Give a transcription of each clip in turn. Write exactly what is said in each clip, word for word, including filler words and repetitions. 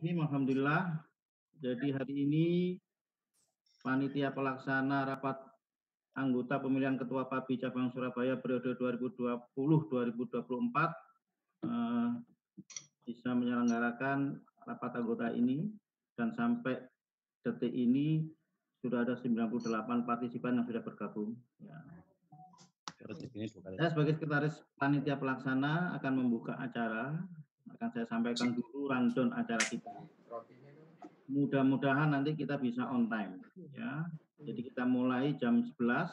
Bismillahirrahmanirrahim. Alhamdulillah. Jadi hari ini panitia pelaksana rapat anggota pemilihan Ketua PABI Cabang Surabaya periode dua ribu dua puluh sampai dua ribu dua puluh empat eh, bisa menyelenggarakan rapat anggota ini, dan sampai detik ini sudah ada sembilan puluh delapan partisipan yang sudah bergabung. Ya. Saya sebagai sekretaris panitia pelaksana akan membuka acara. Akan saya sampaikan dulu rundown acara kita. Mudah-mudahan nanti kita bisa on time, ya. Jadi kita mulai jam sebelas.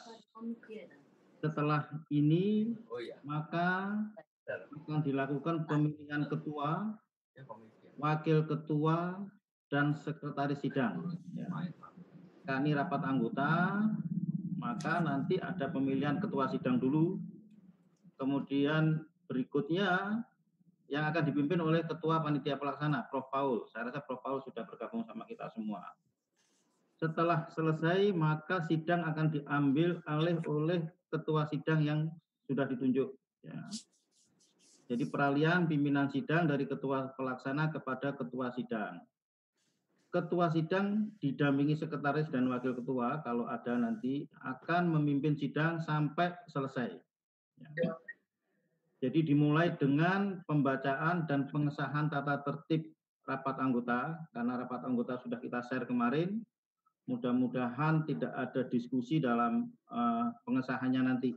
Setelah ini maka akan dilakukan pemilihan ketua, wakil ketua, dan sekretaris sidang. Ya. Kami rapat anggota, maka nanti ada pemilihan ketua sidang dulu, kemudian berikutnya yang akan dipimpin oleh Ketua Panitia Pelaksana, Prof Paul. Saya rasa Prof Paul sudah bergabung sama kita semua. Setelah selesai, maka sidang akan diambil alih oleh Ketua Sidang yang sudah ditunjuk. Ya. Jadi peralihan pimpinan sidang dari Ketua Pelaksana kepada Ketua Sidang. Ketua Sidang didampingi Sekretaris dan Wakil Ketua, kalau ada nanti, akan memimpin sidang sampai selesai. Ya. Jadi dimulai dengan pembacaan dan pengesahan tata tertib rapat anggota, karena rapat anggota sudah kita share kemarin. Mudah-mudahan tidak ada diskusi dalam uh, pengesahannya nanti.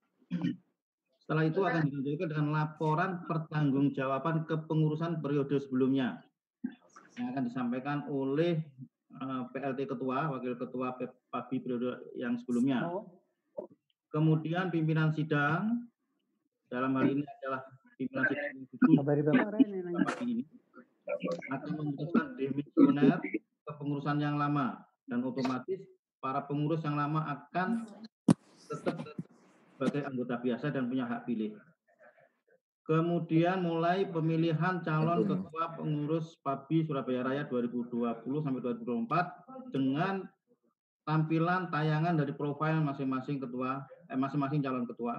Setelah itu akan dilanjutkan dengan laporan pertanggungjawaban kepengurusan periode sebelumnya, yang akan disampaikan oleh uh, P L T Ketua, Wakil Ketua PABI periode yang sebelumnya. Kemudian pimpinan sidang, dalam hal ini adalah pimpinan sidang ini akan memutuskan demisioner kepengurusan yang lama, dan otomatis para pengurus yang lama akan tetap sebagai anggota biasa dan punya hak pilih. Kemudian mulai pemilihan calon ketua pengurus PABI Surabaya Raya dua ribu dua puluh sampai dua ribu dua puluh empat dengan tampilan tayangan dari profil masing-masing ketua, eh, masing-masing calon ketua.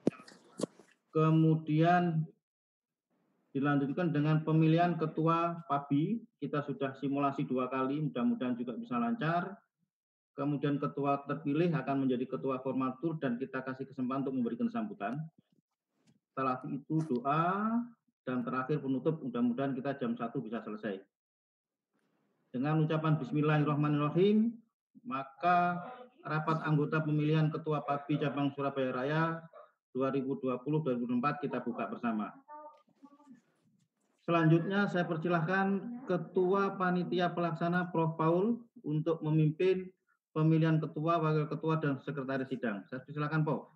Kemudian dilanjutkan dengan pemilihan ketua PABI. Kita sudah simulasi dua kali, mudah-mudahan juga bisa lancar. Kemudian ketua terpilih akan menjadi ketua formatur dan kita kasih kesempatan untuk memberikan sambutan. Setelah itu doa, dan terakhir penutup, mudah-mudahan kita jam satu bisa selesai. Dengan ucapan Bismillahirrahmanirrahim, maka rapat anggota pemilihan ketua PABI Cabang Surabaya Raya dua ribu dua puluh sampai dua ribu dua puluh empat kita buka bersama. Selanjutnya saya persilahkan Ketua Panitia Pelaksana Prof Paul untuk memimpin pemilihan ketua, wakil ketua, dan sekretaris sidang. Saya persilahkan, Prof.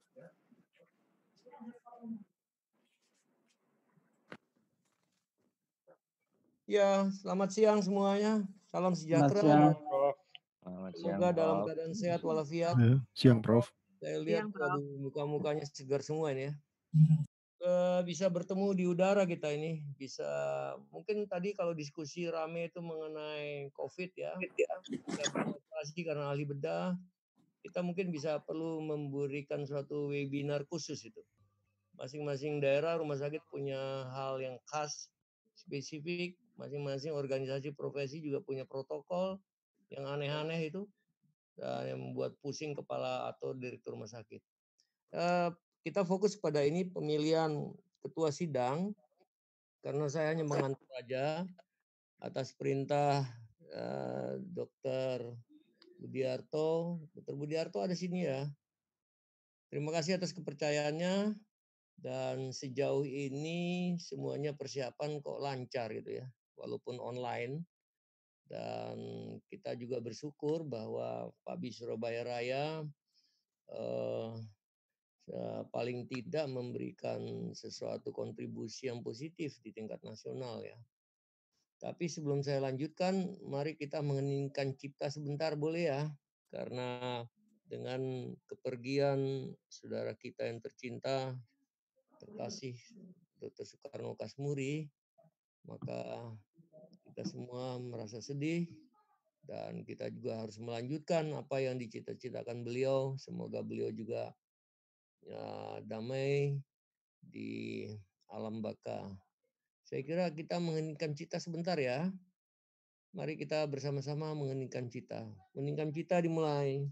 Ya, selamat siang semuanya. Salam sejahtera. Selamat siang, Prof. Selamat Semoga siang, dalam keadaan sehat walafiat. Ya, siang, Prof. Saya lihat waduh, muka-mukanya segar semua ini ya. Uh, bisa bertemu di udara kita ini, bisa mungkin tadi kalau diskusi rame itu mengenai COVID ya, kita beroperasi karena ahli bedah, kita mungkin bisa perlu memberikan suatu webinar khusus itu. Masing-masing daerah rumah sakit punya hal yang khas, spesifik, masing-masing organisasi profesi juga punya protokol yang aneh-aneh itu, dan yang membuat pusing kepala atau direktur rumah sakit. Uh, Kita fokus pada ini pemilihan ketua sidang, karena saya hanya mengantar saja atas perintah uh, Dokter Budiarto. Dokter Budiarto ada sini ya. Terima kasih atas kepercayaannya, dan sejauh ini semuanya persiapan kok lancar gitu ya, walaupun online. Dan kita juga bersyukur bahwa PABI Surabaya Raya uh, paling tidak memberikan sesuatu kontribusi yang positif di tingkat nasional ya. Tapi sebelum saya lanjutkan, mari kita mengeningkan cipta sebentar boleh ya? Karena dengan kepergian saudara kita yang tercinta, terkasih Dokter Soekarno Kasmuri, maka kita semua merasa sedih, dan kita juga harus melanjutkan apa yang dicita-citakan beliau. Semoga beliau juga ya, damai di alam baka. Saya kira kita mengheningkan cita sebentar ya. Mari kita bersama-sama mengheningkan cita. Mengheningkan cita dimulai.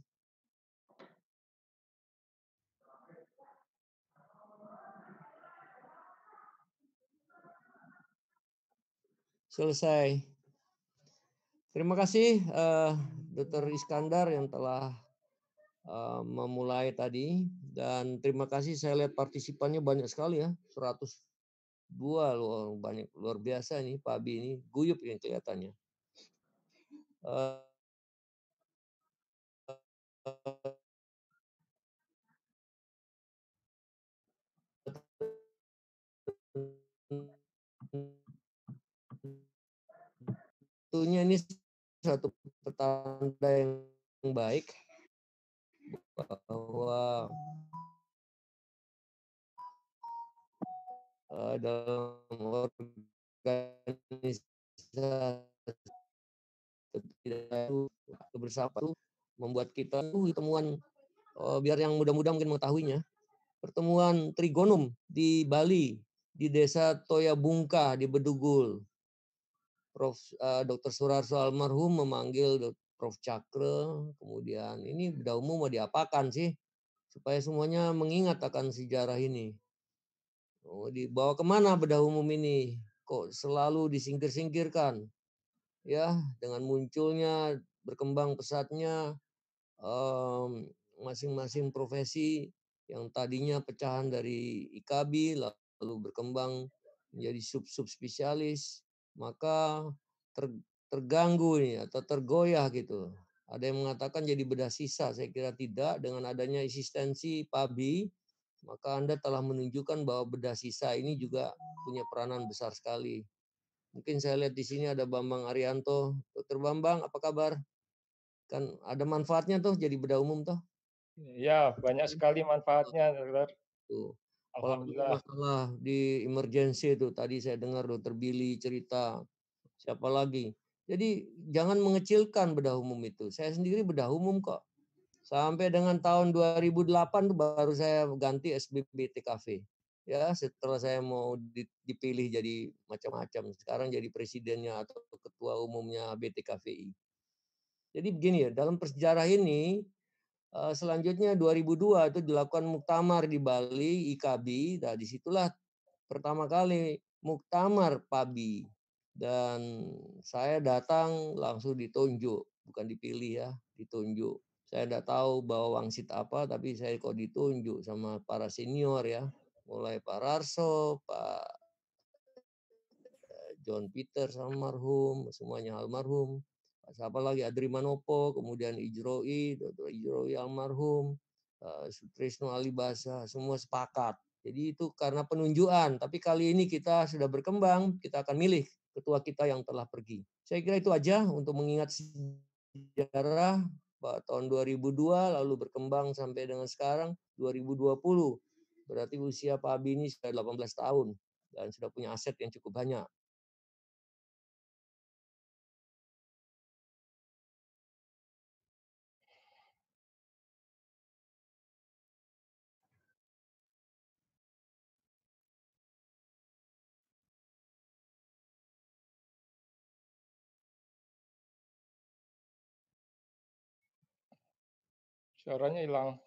Selesai. Terima kasih uh, Doktor Iskandar yang telah uh, memulai tadi, dan terima kasih saya lihat partisipannya banyak sekali ya, seratus dua loh, banyak, luar biasa nih Pak Abi ini, guyup yang kelihatannya. Uh, tentunya ini suatu petanda yang baik bahwa uh, dalam organisasi kebersamaan membuat kita temuan, uh, biar yang muda-muda mungkin mengetahuinya, pertemuan Trigonum di Bali, di desa Toyabungka di Bedugul. Prof uh, Doktor Surarso almarhum memanggil Prof Cakre, kemudian ini bedah umum mau diapakan sih supaya semuanya mengingat akan sejarah ini. Oh, dibawa kemana bedah umum ini? Kok selalu disingkir-singkirkan? Ya, dengan munculnya berkembang pesatnya um, masing-masing profesi yang tadinya pecahan dari I K B lalu berkembang menjadi sub-sub spesialis, maka ter, terganggu nih atau tergoyah gitu. Ada yang mengatakan jadi bedah sisa, saya kira tidak. Dengan adanya eksistensi P A B I, maka Anda telah menunjukkan bahwa bedah sisa ini juga punya peranan besar sekali. Mungkin saya lihat di sini ada Bambang Arianto. Dokter Bambang, apa kabar? Kan ada manfaatnya tuh jadi bedah umum tuh. Ya, banyak sekali manfaatnya, dokter. Tuh. Alhamdulillah. Masalah di emergency itu tadi saya dengar dokter Billy cerita, siapa lagi. Jadi jangan mengecilkan bedah umum itu. Saya sendiri bedah umum kok. Sampai dengan tahun dua ribu delapan tuh baru saya ganti S B B T K V. Ya, setelah saya mau dipilih jadi macam-macam. Sekarang jadi presidennya atau ketua umumnya B T K V I. Jadi begini ya, dalam persejarah ini selanjutnya dua ribu dua itu dilakukan muktamar di Bali, I K B I. Nah, disitulah pertama kali muktamar P A B I. Dan saya datang langsung ditunjuk, bukan dipilih ya, ditunjuk. Saya tidak tahu bawa wangsit apa, tapi saya kok ditunjuk sama para senior ya. Mulai Pak Rarso, Pak John Peter almarhum, semuanya almarhum. Siapa lagi, Adri Manopo, kemudian Ijroi, Doktor Ijroi almarhum, uh, Sutrisno Alibasa, semua sepakat. Jadi itu karena penunjukan, tapi kali ini kita sudah berkembang, kita akan milih ketua kita yang telah pergi. Saya kira itu aja untuk mengingat sejarah tahun dua ribu dua, lalu berkembang sampai dengan sekarang dua ribu dua puluh. Berarti usia Pak Abi ini sudah delapan belas tahun dan sudah punya aset yang cukup banyak. Suaranya hilang.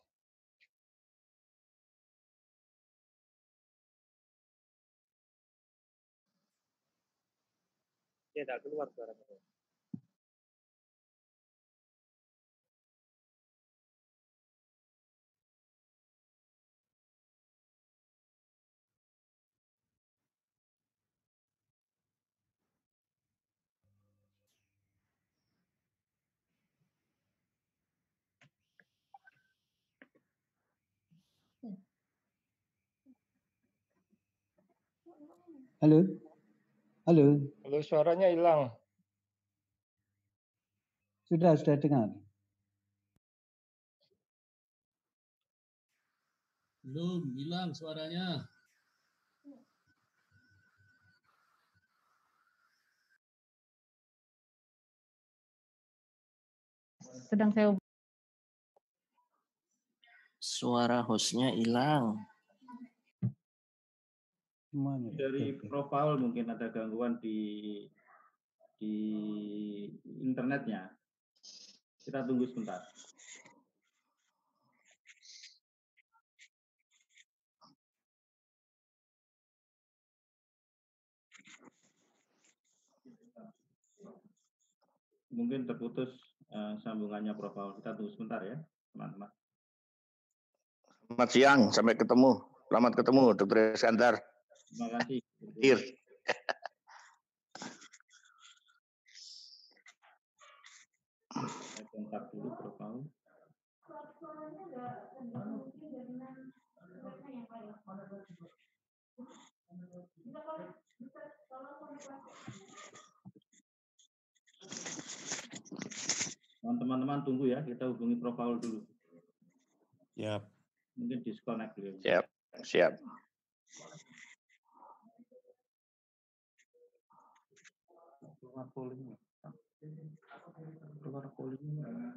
Dia tidak keluar suaranya. Halo, halo. Halo, suaranya hilang. Sudah, sudah dengar. Belum, hilang suaranya. Sedang saya. Suara hostnya hilang. Semuanya. Dari Oke. Prof Paul mungkin ada gangguan di di internetnya. Kita tunggu sebentar. Mungkin terputus uh, sambungannya Prof Paul. Kita tunggu sebentar ya, teman-teman. Selamat siang, sampai ketemu. Selamat ketemu, Dokter Iskandar. Terima kasih. Ir. Saya kontak dulu Prof Paul. Teman-teman tunggu ya, kita hubungi Prof Paul dulu. Siap. Mungkin disconnect beliau. Siap, siap. Keluar polling. Keluar polling.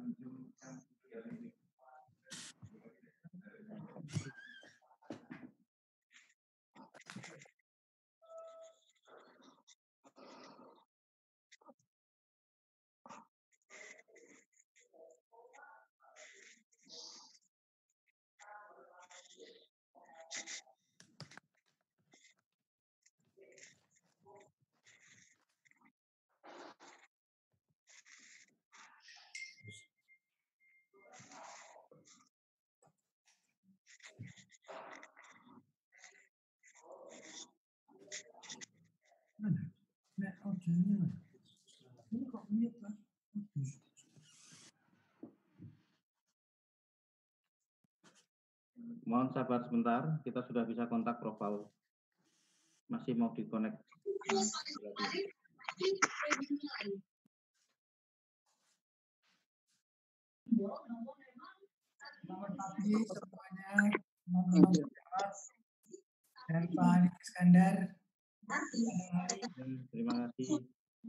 Mohon sabar sebentar, kita sudah bisa kontak Prof Paul. Masih mau di-connect. Selamat pagi semuanya, teman-teman dan Pak Iskandar. Terima kasih.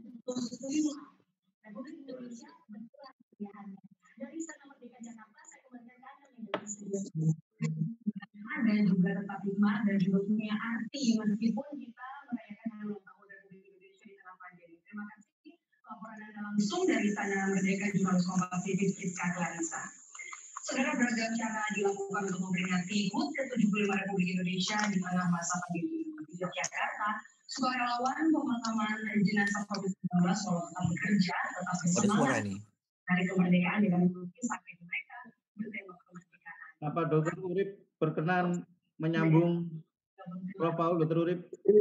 Dan juga tetap hikmah dan juga punya arti meskipun kita merayakan hari ulang tahun Republik Indonesia di tengah pandemi. Terima kasih laporan Anda langsung dari Istana Merdeka Jurnalis Kompas T V Rizka Clarissa. Saudara, beragam cara dilakukan untuk memperingati H U T ke tujuh puluh lima Republik Indonesia di tengah masa pandemi. Di Yogyakarta, sebuah relawan pemakaman jenazah covid sembilan belas walau tetap bekerja, tetap bersemangat hari kemerdekaan dengan mengikuti sampai mereka bertembak kemerdekaan. Apa Dokter Urip berkenan menyambung Prof Paul, Dokter Urip?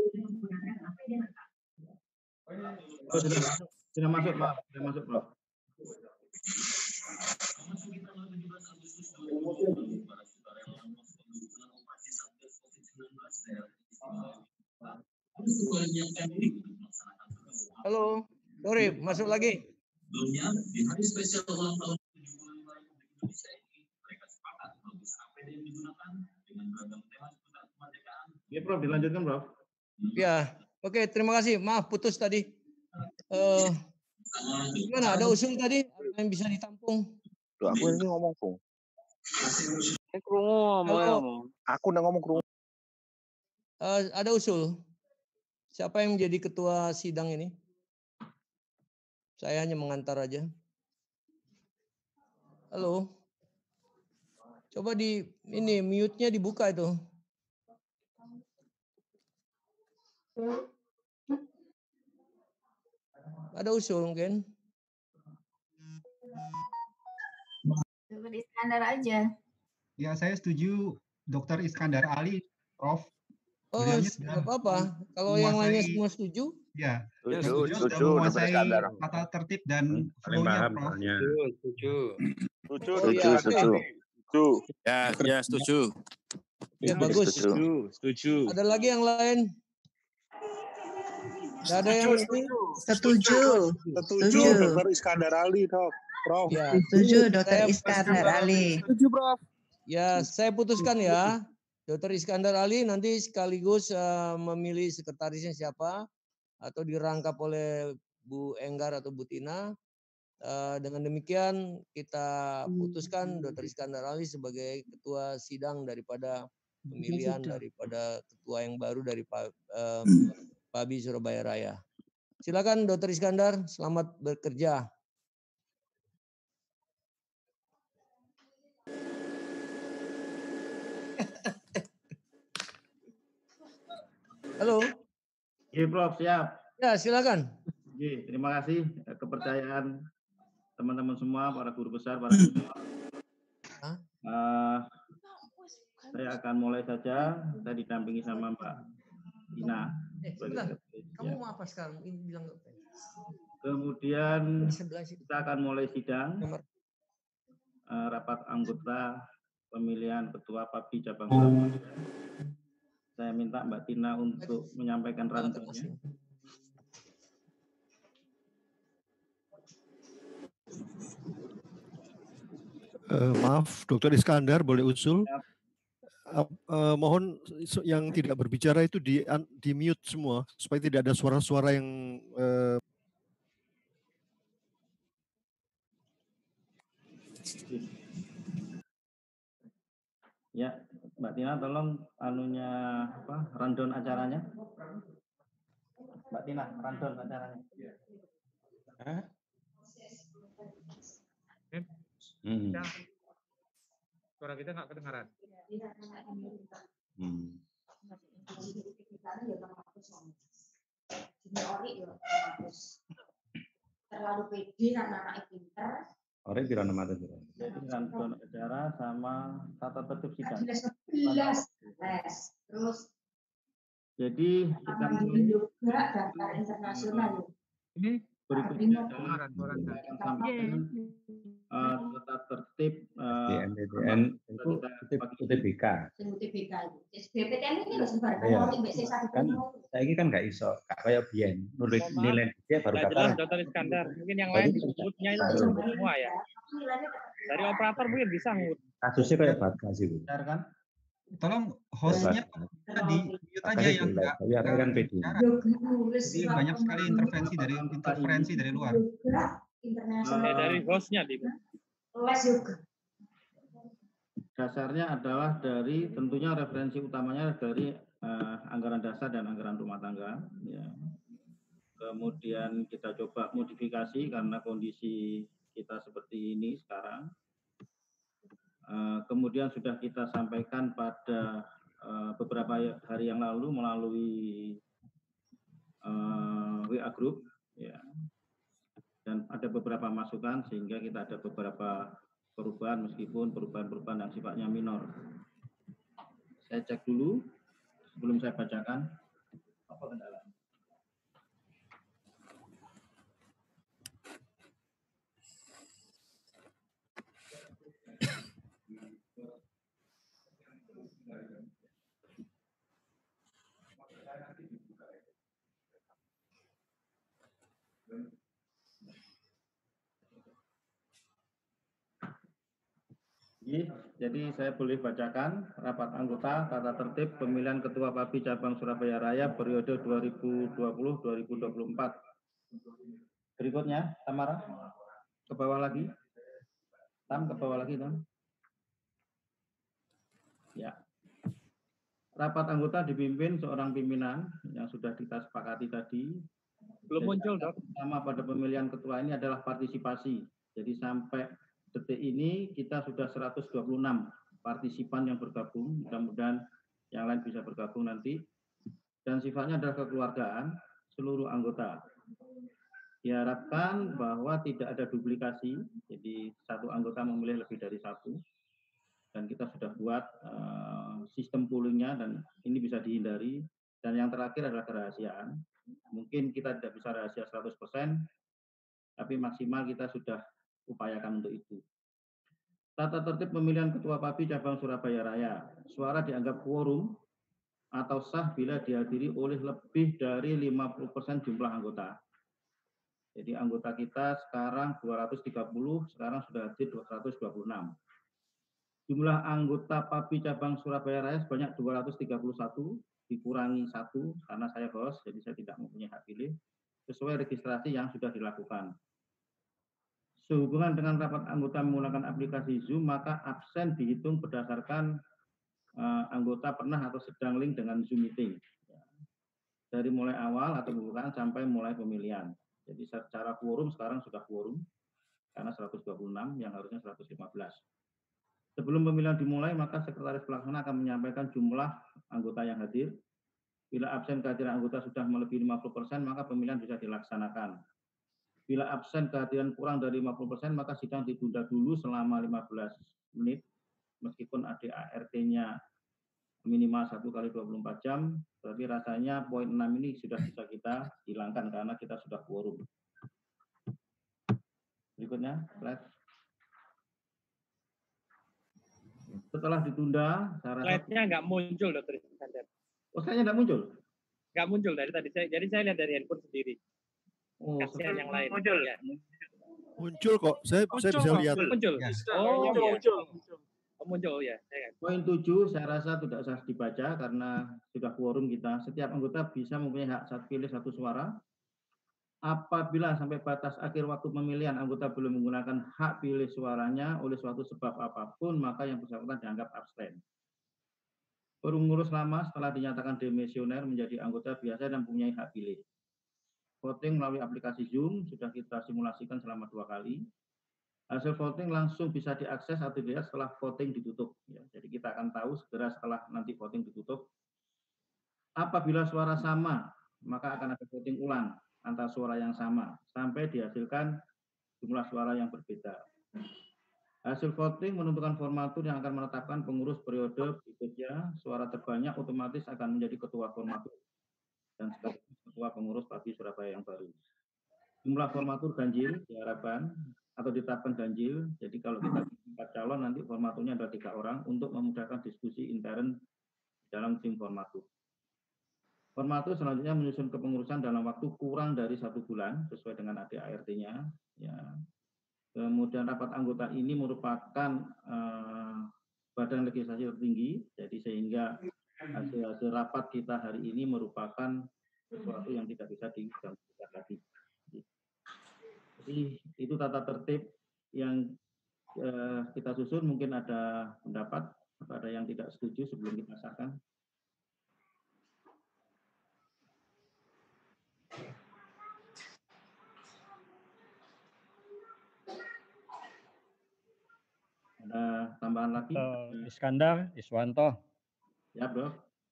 Oh, sudah masuk, sudah masuk, Prof. Sudah masuk, Prof. Halo, sorry, masuk lagi. Di hari spesial ulang tahun tujuh puluh lima Republik Indonesia ini, mereka sepakat melukis A P D yang digunakan dengan beragam tema seputar kemerdekaan. Ya, Prof, dilanjutkan, Prof. Ya, oke, terima kasih. Maaf, putus tadi. Uh, gimana? Ada usul tadi? Apa yang bisa ditampung? Loh, aku ini ngomong, Bung. Ini kerungu ngomong. Aku udah ngomong kerungu. Uh, ada usul. Siapa yang menjadi ketua sidang ini? Saya hanya mengantar aja. Halo. Coba di ini mute-nya dibuka itu. Ada usul mungkin? Dokter Iskandar aja. Ya, saya setuju Dokter Iskandar Ali, Prof. Oh, nggak apa-apa. Kalau yang lainnya semua setuju? Ya, setuju, setuju, sudah menguasai tata tertib dan flow-nya, Prof. Setuju. Setuju, setuju, setuju. Ya, ya setuju. Ya, bagus. Setuju, setuju. Ada lagi yang lain? Tidak ada yang setuju. Setuju. Setuju, Dokter Iskandar Ali, Dok. Prof. Ya, setuju, Dokter Iskandar Ali. Setuju, Prof. Ya, saya putuskan ya. Dokter Iskandar Ali nanti sekaligus uh, memilih sekretarisnya siapa atau dirangkap oleh Bu Enggar atau Bu Tina. Uh, dengan demikian kita putuskan Dokter Iskandar Ali sebagai ketua sidang daripada pemilihan daripada ketua yang baru dari Pak eh, Pabi Surabaya Raya. Silakan Dokter Iskandar, selamat bekerja. Halo. Oke, Prof, siap. Ya, silakan. Oke, terima kasih kepercayaan teman-teman semua, para guru besar, para guru. Uh, saya akan mulai saja. Saya didampingi sama Mbak Ina. Eh, sebentar. Kamu mau apa sekarang? Ini bilang apa? Kemudian kita akan mulai sidang uh, rapat anggota pemilihan ketua Pabi Cabang Surabaya. Saya minta Mbak Tina untuk menyampaikan rundown-nya. Uh, maaf, Dokter Iskandar boleh usul? Uh, uh, mohon yang tidak berbicara itu di, di mute semua supaya tidak ada suara-suara yang uh... Ya, Mbak Tina tolong anunya apa? Rundown acaranya. Mbak Tina, rundown acaranya. Hah? Hmm. Suara kita nggak kedengaran. Hmm. Terlalu pede anak-anak pinter. Orang kira nama itu. Jadi rundown acara sama tata tertib sidang. sebelas Terus. Jadi kita juga daftar internasional. Ini berikutnya adalah akan sampaikan uh, tata tertib uh, D M D N itu U T B K. U T B K itu. B P T N ini loh sebenarnya. Kan saya ini kan nggak iso, nggak kayak biyen nulis nilai dia baru kata. Dokter Iskandar, mungkin yang lain disebutnya itu semua ya. Dari operator mungkin bisa ngut. Kasusnya kayak bagas itu. Kan? Tolong hostnya di mute aja yang enggak. Ya, kan P D. Jadi banyak sekali intervensi dari interferensi dari luar. Eh, dari hostnya di. Dasarnya adalah dari tentunya referensi utamanya dari uh, anggaran dasar dan anggaran rumah tangga. Ya. Kemudian kita coba modifikasi karena kondisi kita seperti ini sekarang. Uh, kemudian sudah kita sampaikan pada uh, beberapa hari yang lalu melalui uh, W A Group, ya. Dan ada beberapa masukan sehingga kita ada beberapa perubahan meskipun perubahan-perubahan yang sifatnya minor. Saya cek dulu sebelum saya bacakan apa kendala. Jadi saya boleh bacakan rapat anggota tata tertib pemilihan ketua Pabi Cabang Surabaya Raya periode dua ribu dua puluh sampai dua ribu dua puluh empat. Berikutnya, Tamara, ke bawah lagi. Tam, ke bawah lagi, Tam. Ya. Rapat anggota dipimpin seorang pimpinan yang sudah kita sepakati tadi. Belum muncul, Dok. Pertama pada pemilihan ketua ini adalah partisipasi. Jadi sampai detik ini kita sudah seratus dua puluh enam partisipan yang bergabung, mudah-mudahan yang lain bisa bergabung nanti. Dan sifatnya adalah kekeluargaan seluruh anggota. Diharapkan bahwa tidak ada duplikasi, jadi satu anggota memilih lebih dari satu. Dan kita sudah buat uh, sistem poolingnya dan ini bisa dihindari. Dan yang terakhir adalah kerahasiaan. Mungkin kita tidak bisa rahasia seratus persen, tapi maksimal kita sudah upayakan untuk itu. Tata tertib pemilihan ketua Pabi Cabang Surabaya Raya. Suara dianggap quorum atau sah bila dihadiri oleh lebih dari lima puluh persen jumlah anggota. Jadi anggota kita sekarang dua ratus tiga puluh, sekarang sudah hadir dua ratus dua puluh enam. Jumlah anggota Pabi Cabang Surabaya Raya sebanyak dua ratus tiga puluh satu, dikurangi satu karena saya host, jadi saya tidak mempunyai hak pilih, sesuai registrasi yang sudah dilakukan. Sehubungan dengan rapat anggota menggunakan aplikasi Zoom, maka absen dihitung berdasarkan uh, anggota pernah atau sedang link dengan Zoom meeting. Ya. Dari mulai awal atau pembukaan sampai mulai pemilihan. Jadi secara quorum sekarang sudah quorum, karena seratus dua puluh enam yang harusnya seratus lima belas. Sebelum pemilihan dimulai, maka sekretaris pelaksana akan menyampaikan jumlah anggota yang hadir. Bila absen kehadiran anggota sudah melebihi lima puluh persen, maka pemilihan bisa dilaksanakan. Bila absen kehadiran kurang dari lima puluh persen, maka sidang ditunda dulu selama lima belas menit, meskipun A D A R T-nya minimal satu kali dua puluh empat jam, berarti rasanya poin enam ini sudah bisa kita hilangkan karena kita sudah quorum. Berikutnya, slide. Setelah ditunda, slide-nya nggak muncul, Dokter Iskandar. Oh, slide-nya nggak muncul? Nggak muncul dari tadi. Saya, jadi saya lihat dari handphone sendiri. Oh, kasihan yang lain. Muncul. Ya. Muncul kok. Saya muncul, saya bisa lihat. Muncul. Ya. Oh, muncul. muncul. Oh, muncul ya. Poin tujuh saya rasa tidak usah dibaca karena sudah quorum kita. Setiap anggota bisa mempunyai hak satu pilih satu suara. Apabila sampai batas akhir waktu pemilihan anggota belum menggunakan hak pilih suaranya oleh suatu sebab apapun, maka yang bersangkutan dianggap abstain. Pengurus lama setelah dinyatakan demisioner menjadi anggota biasa dan mempunyai hak pilih. Voting melalui aplikasi Zoom sudah kita simulasikan selama dua kali. Hasil voting langsung bisa diakses atau dilihat setelah voting ditutup. Ya, jadi kita akan tahu segera setelah nanti voting ditutup. Apabila suara sama, maka akan ada voting ulang antara suara yang sama sampai dihasilkan jumlah suara yang berbeda. Hasil voting menentukan formatur yang akan menetapkan pengurus periode berikutnya. Suara terbanyak otomatis akan menjadi ketua formatur dan sekaligus ketua pengurus P A B I Surabaya yang baru. Jumlah formatur ganjil diharapkan atau ditetapkan ganjil. Jadi kalau kita empat calon nanti formaturnya ada tiga orang untuk memudahkan diskusi intern dalam tim formatur. Formatur selanjutnya menyusun kepengurusan dalam waktu kurang dari satu bulan sesuai dengan A D A R T-nya. Ya. Kemudian rapat anggota ini merupakan eh, badan legislasi tertinggi, jadi sehingga hasil-hasil rapat kita hari ini merupakan sesuatu yang tidak bisa diganggu lagi. Jadi itu tata tertib yang eh, kita susun. Mungkin ada pendapat atau ada yang tidak setuju sebelum kita sahkan. Ada tambahan lagi? Uh, Iskandar, Iswanto. Ya, Bro.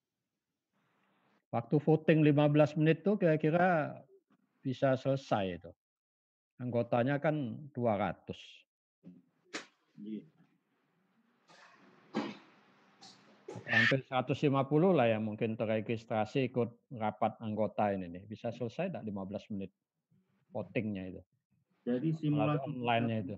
Waktu voting lima belas menit tuh kira-kira bisa selesai itu. Anggotanya kan dua ratus. Iya. Hampir seratus lima puluh lah yang mungkin terregistrasi ikut rapat anggota ini nih. Bisa selesai enggak lima belas menit votingnya itu? Jadi simulasi online-nya itu.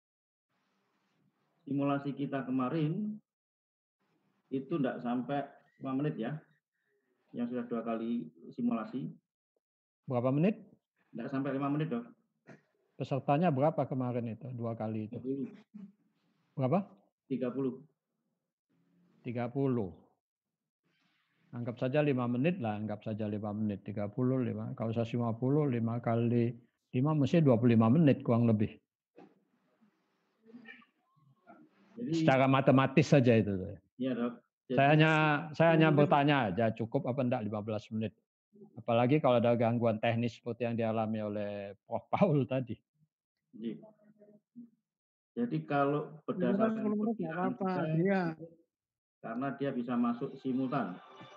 Simulasi kita kemarin itu enggak sampai lima menit ya. Yang sudah dua kali simulasi. Berapa menit? Enggak sampai lima menit, Dok. Pesertanya berapa kemarin itu? Dua kali itu. tiga puluh. Berapa? tiga puluh. tiga puluh. Anggap saja lima menit lah, anggap saja lima menit. tiga puluh, lima. Kalau saya lima puluh, lima kali lima mesti dua puluh lima menit kurang lebih. Jadi, secara matematis saja itu. Iya, Dok. Jadi, saya hanya saya hanya bertanya aja cukup apa enggak lima belas menit. Apalagi kalau ada gangguan teknis seperti yang dialami oleh Prof Paul tadi. Jadi, jadi kalau berdasarkan perkiraan kita, ya. karena dia bisa masuk simultan.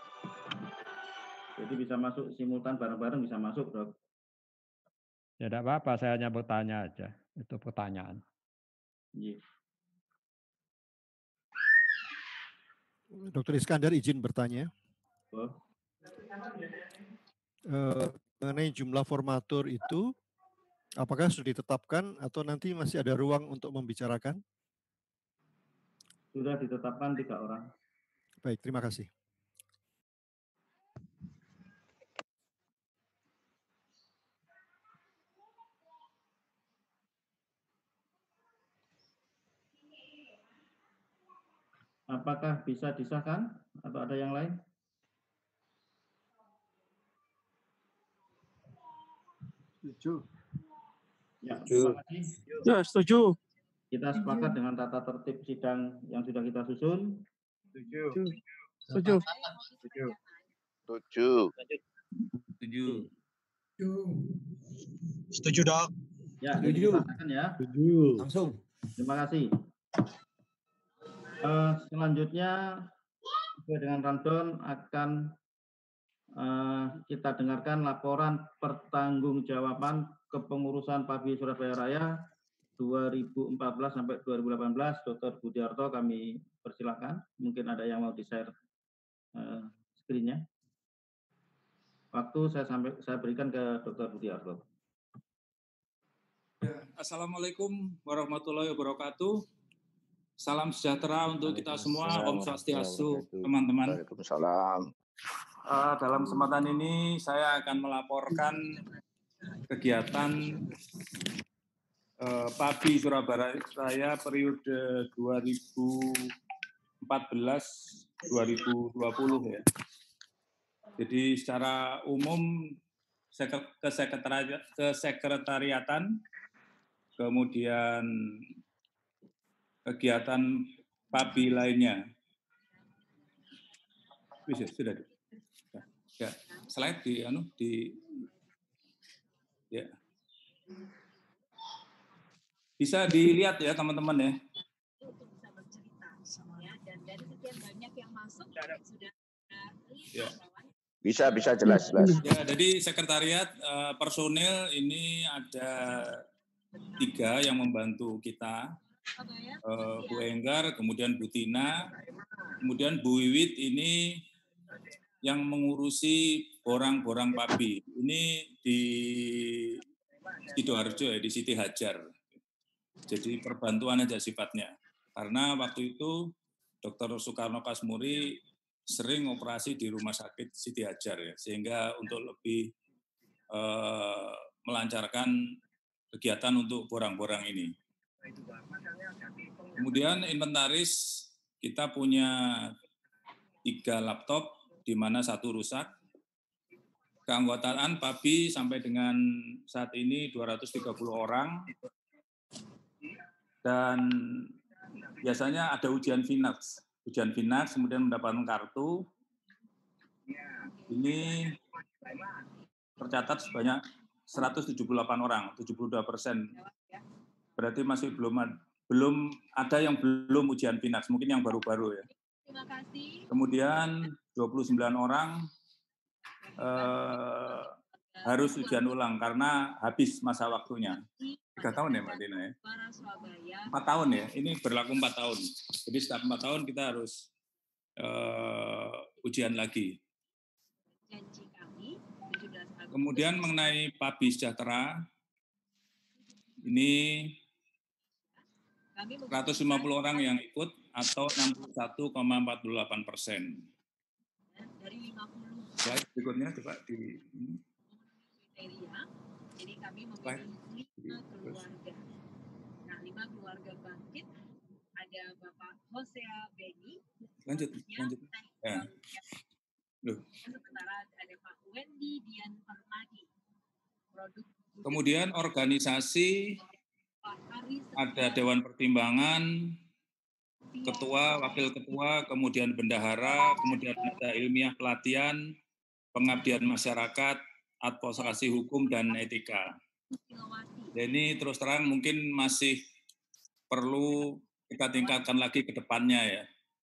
Jadi bisa masuk simultan bareng-bareng bisa masuk, Dok. Ya tidak apa-apa, saya hanya bertanya aja. Itu pertanyaan. Iya. Dokter Iskandar izin bertanya. Oh. Uh, mengenai jumlah formatur itu, apakah sudah ditetapkan atau nanti masih ada ruang untuk membicarakan? Sudah ditetapkan tiga orang. Baik, terima kasih. Apakah bisa disahkan atau ada yang lain? Setuju. Ya, terima kasih. Ya, setuju. Kita sepakat dengan tata tertib sidang yang sudah kita susun. Setuju. Setuju. Setuju. Setuju. Setuju. Setuju, Dok. Ya, jadi dipaksakan ya. Setuju. Langsung. Terima kasih. Uh, selanjutnya sesuai dengan rundown akan uh, kita dengarkan laporan pertanggungjawaban kepengurusan P A B I Surabaya Raya dua ribu empat belas sampai dua ribu delapan belas. Doktor Budiarto, kami persilakan. Mungkin ada yang mau di-share uh, screen-nya. Waktu saya sampai saya berikan ke Doktor Budiarto. Assalamualaikum warahmatullahi wabarakatuh. Salam sejahtera untuk kita semua. Om Swastiastu, teman-teman. Waalaikumsalam. Uh, dalam kesempatan ini saya akan melaporkan kegiatan uh, P A B I Surabaya Raya periode dua ribu empat belas sampai dua ribu dua puluh ya. Jadi secara umum kesekretariat, kesekretariatan, kemudian kegiatan P A B I lainnya. Bisa, sudah. Ya, slide di anu di ya. Bisa dilihat ya teman-teman ya. Ya. Bisa, bisa jelas, jelas. Ya, jadi sekretariat uh, personil ini ada tiga yang membantu kita. Uh, Bu Enggar, kemudian Bu Tina, kemudian Bu Wiwit ini yang mengurusi borang-borang P A B I. Ini di Sidoarjo ya, di Siti Hajar. Jadi perbantuan aja sifatnya. Karena waktu itu Dokter Soekarno Kasmuri sering operasi di Rumah Sakit Siti Hajar ya, sehingga untuk lebih uh, melancarkan kegiatan untuk borang-borang ini. Kemudian inventaris kita punya tiga laptop, di mana satu rusak. Keanggotaan P A B I sampai dengan saat ini dua ratus tiga puluh orang. Dan biasanya ada ujian FINAX. Ujian FINAX kemudian mendapatkan kartu. Ini tercatat sebanyak seratus tujuh puluh delapan orang, tujuh puluh dua persen. Berarti masih belum ada, belum ada yang belum ujian FINAX, mungkin yang baru-baru ya. Terima kasih. Kemudian dua puluh sembilan orang eh, harus ujian ulang karena habis masa waktunya. Tiga tahun ya Mbak Tina ya? Empat tahun ya, ini berlaku empat tahun. Jadi setiap empat tahun kita harus eh, ujian lagi. Kemudian mengenai P A B I Sejahtera, ini seratus lima puluh orang yang ikut atau enam puluh satu koma empat puluh delapan persen. Slide berikutnya coba di ini. Jadi kami memilih lima keluarga. Nah, lima keluarga bangkit. Ada Bapak Hosea Beni. Lanjut, lanjut. Ya. Loh. Sementara ada Pak Wendy Dian Permadi. Produk. Kemudian organisasi ada Dewan Pertimbangan, Ketua, Wakil Ketua, kemudian Bendahara, kemudian ada ilmiah pelatihan, pengabdian masyarakat, advokasi hukum, dan etika. Ini terus terang mungkin masih perlu kita tingkatkan lagi ke depannya ya.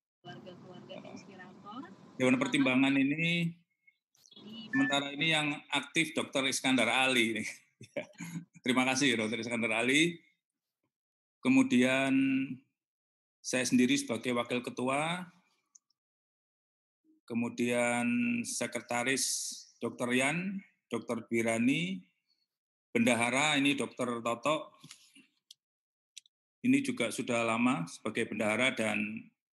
Dewan Pertimbangan ini, sementara ini yang aktif Dokter Iskandar Ali. Terima kasih Dokter Iskandar Ali. Kemudian saya sendiri sebagai Wakil Ketua, kemudian Sekretaris Dokter Yan, Dokter Birani, Bendahara ini Dokter Toto, ini juga sudah lama sebagai bendahara dan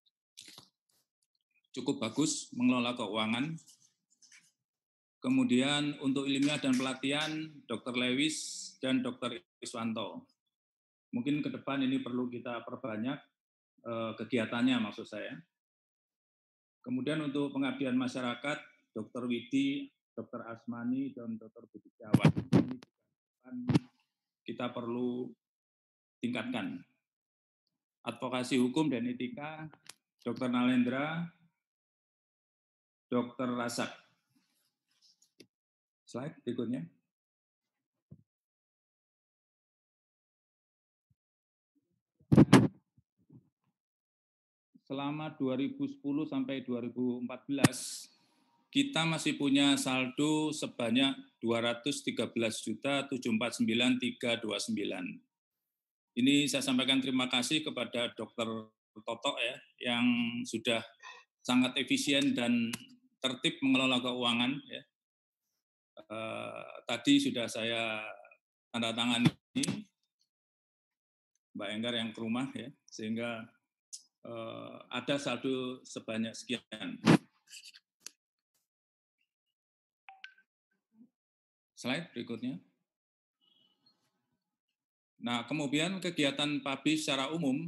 cukup bagus mengelola keuangan. Kemudian untuk ilmiah dan pelatihan, Dokter Lewis dan Dokter Iswanto. Mungkin ke depan ini perlu kita perbanyak eh, kegiatannya maksud saya. Kemudian untuk pengabdian masyarakat, Dokter Widi, Dokter Asmani, dan Dokter Budi Setiawan. Ini juga kita perlu tingkatkan. Advokasi hukum dan etika, Dokter Nalendra, Dokter Razak. Slide berikutnya. Selama dua ribu sepuluh sampai dua ribu empat belas, kita masih punya saldo sebanyak dua ratus tiga belas juta tujuh ratus empat puluh sembilan ribu tiga ratus dua puluh sembilan. Ini saya sampaikan terima kasih kepada Dokter Toto ya, yang sudah sangat efisien dan tertib mengelola keuangan. Ya. Uh, tadi sudah saya tanda tangan ini, Mbak Enggar yang ke rumah ya, sehingga uh, ada saldo sebanyak sekian. Slide berikutnya. Nah, kemudian kegiatan P A B I secara umum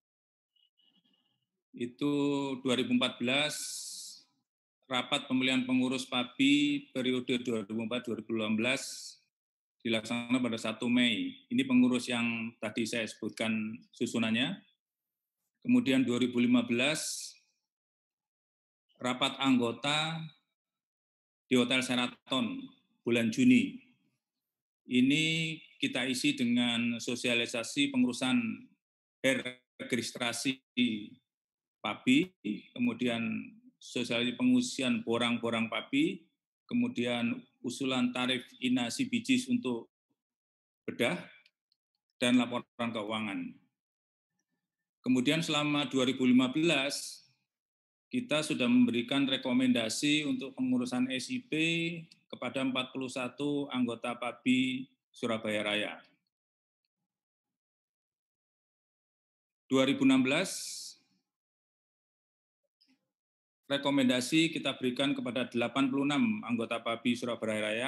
itu dua ribu empat belas rapat pemilihan pengurus P A B I periode dua ribu empat sampai dua ribu delapan belas dilaksanakan pada satu Mei. Ini pengurus yang tadi saya sebutkan susunannya. Kemudian dua ribu lima belas rapat anggota di Hotel Sheraton bulan Juni. Ini kita isi dengan sosialisasi pengurusan registrasi P A B I, kemudian sosialisasi pengusian borang-borang P A B I, kemudian usulan tarif inasi bijis untuk bedah, dan laporan keuangan. Kemudian selama dua ribu lima belas, kita sudah memberikan rekomendasi untuk pengurusan S I P kepada empat puluh satu anggota P A B I Surabaya Raya. dua ribu enam belas, rekomendasi kita berikan kepada delapan puluh enam anggota P A B I Surabaya Raya.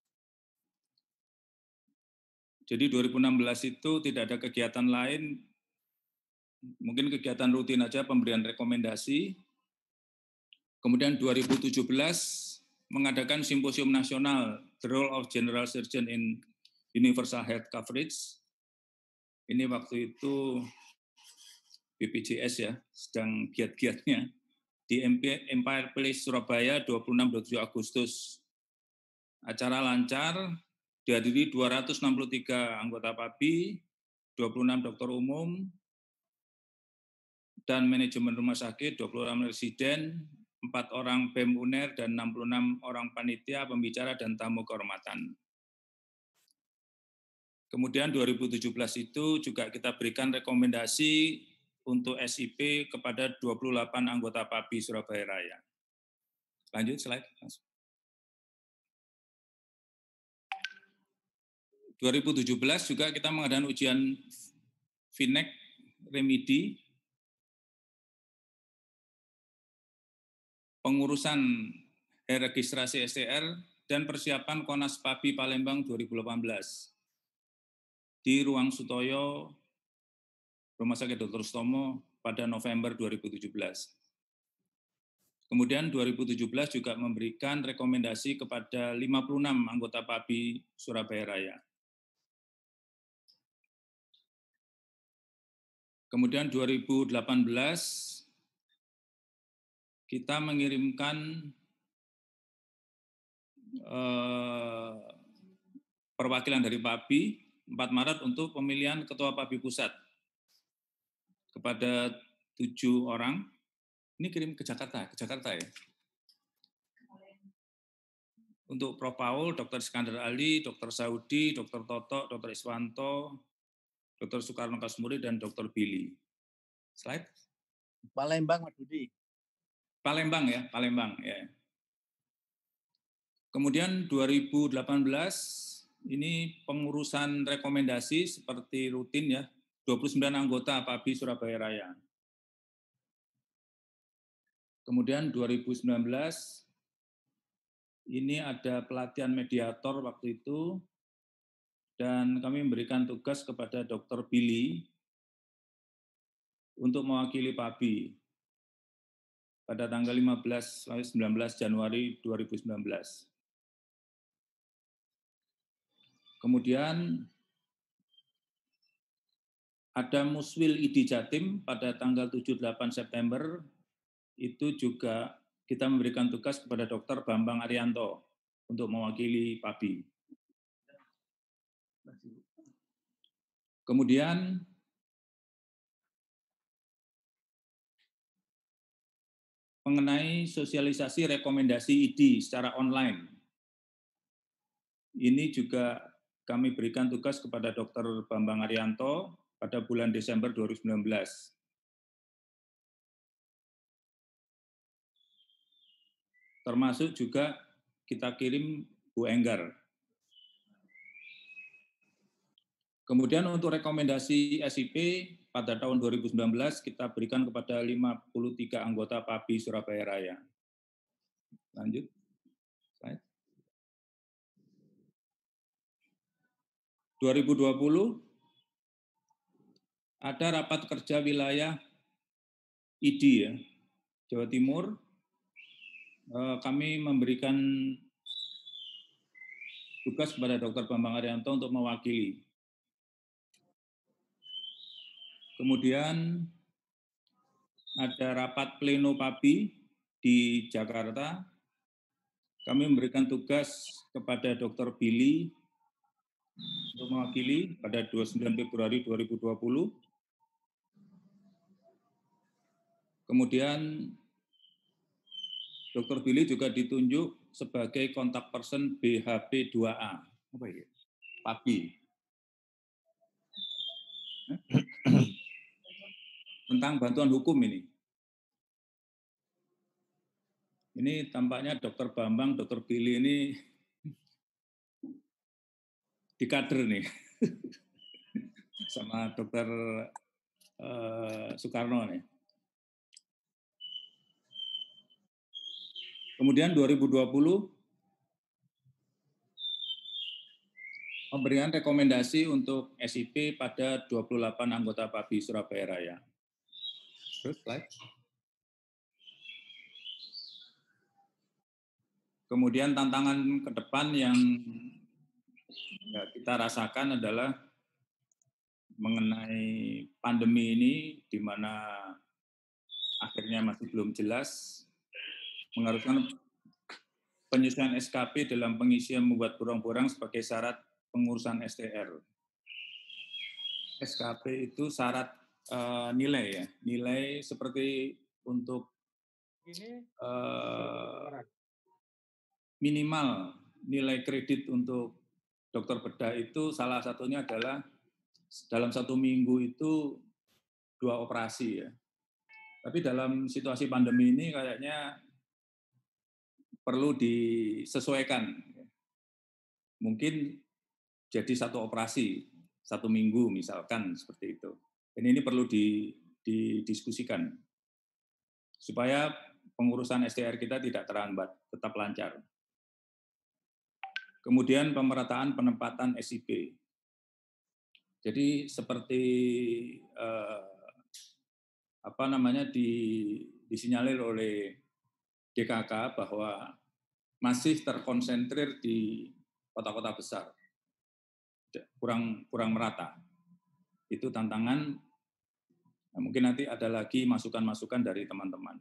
Jadi dua ribu enam belas itu tidak ada kegiatan lain, mungkin kegiatan rutin aja pemberian rekomendasi. Kemudian dua ribu tujuh belas mengadakan simposium nasional The Role of General Surgeon in Universal Health Coverage. Ini waktu itu B P J S ya, sedang giat-giatnya di Empire Place Surabaya dua puluh enam sampai dua puluh tujuh Agustus. Acara lancar, dihadiri dua ratus enam puluh tiga anggota P A B I, dua puluh enam dokter umum, dan manajemen rumah sakit, dua puluh enam residen, empat orang B E M U N E R, dan enam puluh enam orang panitia, pembicara, dan tamu kehormatan. Kemudian dua ribu tujuh belas itu juga kita berikan rekomendasi untuk S I P kepada dua puluh delapan anggota P A B I Surabaya Raya. Lanjut slide. dua ribu tujuh belas juga kita mengadakan ujian V N E C remedi pengurusan registrasi S T R dan persiapan Konas P A B I Palembang dua ribu delapan belas di Ruang Sutoyo, Rumah Sakit Dokter Sutomo pada November dua ribu tujuh belas. Kemudian dua ribu tujuh belas juga memberikan rekomendasi kepada lima puluh enam anggota P A B I Surabaya Raya. Kemudian dua ribu delapan belas kita mengirimkan eh, perwakilan dari P A B I empat Maret untuk pemilihan Ketua P A B I Pusat kepada tujuh orang. Ini kirim ke Jakarta, ke Jakarta ya. Untuk Prof Paul, Dokter Iskandar Ali, Dokter Saudi, Dokter Toto, Dokter Iswanto, Dokter Soekarno Kasmuri, dan Dokter Billy. Slide. Palembang, Mas Budi. Palembang ya, Palembang ya. Kemudian dua ribu delapan belas ini pengurusan rekomendasi seperti rutin ya, dua puluh sembilan anggota P A B I Surabaya Raya. Kemudian dua ribu sembilan belas ini ada pelatihan mediator waktu itu, dan kami memberikan tugas kepada Dokter Billy untuk mewakili P A B I pada tanggal lima belas sampai sembilan belas Januari dua ribu sembilan belas. Kemudian ada Muswil I D Jatim pada tanggal tujuh delapan September, itu juga kita memberikan tugas kepada Dokter Bambang Arianto untuk mewakili P A B I. Kemudian mengenai sosialisasi rekomendasi I D secara online. Ini juga kami berikan tugas kepada Dokter Bambang Arianto pada bulan Desember dua ribu sembilan belas. Termasuk juga kita kirim Bu Enggar. Kemudian untuk rekomendasi S I P pada tahun dua ribu sembilan belas kita berikan kepada lima puluh tiga anggota P A B I Surabaya Raya. Lanjut. Slide. dua ribu dua puluh ada rapat kerja wilayah I D ya, Jawa Timur. Kami memberikan tugas kepada Dokter Bambang Arianto untuk mewakili. Kemudian ada rapat pleno P A B I di Jakarta. Kami memberikan tugas kepada Dokter Billy untuk mewakili pada dua puluh sembilan Februari dua ribu dua puluh. Kemudian Dokter Billy juga ditunjuk sebagai kontak person B H P dua A. Apa ini? P A B I. Tentang bantuan hukum ini. Ini tampaknya Dokter Bambang, Dokter Billy ini dikader nih. Sama Dokter uh, Soekarno nih. Kemudian dua ribu dua puluh memberikan rekomendasi untuk S I P pada dua puluh delapan anggota P A B I Surabaya Raya. Terus slide. Kemudian tantangan ke depan yang kita rasakan adalah mengenai pandemi ini, di mana akhirnya masih belum jelas, mengharuskan penyesuaian S K P dalam pengisian membuat borang-borang sebagai syarat pengurusan S T R. S K P itu syarat uh, nilai ya, nilai seperti untuk uh, minimal nilai kredit untuk dokter bedah itu salah satunya adalah dalam satu minggu itu dua operasi ya. Tapi dalam situasi pandemi ini kayaknya perlu disesuaikan. Mungkin jadi satu operasi, satu minggu misalkan seperti itu. Dan ini perlu didiskusikan supaya pengurusan S D R kita tidak terhambat, tetap lancar. Kemudian pemerataan penempatan S I P. Jadi seperti eh, apa namanya di, disinyalir oleh D K K bahwa masih terkonsentrir di kota-kota besar, kurang kurang merata. Itu tantangan. Nah, mungkin nanti ada lagi masukan-masukan dari teman-teman.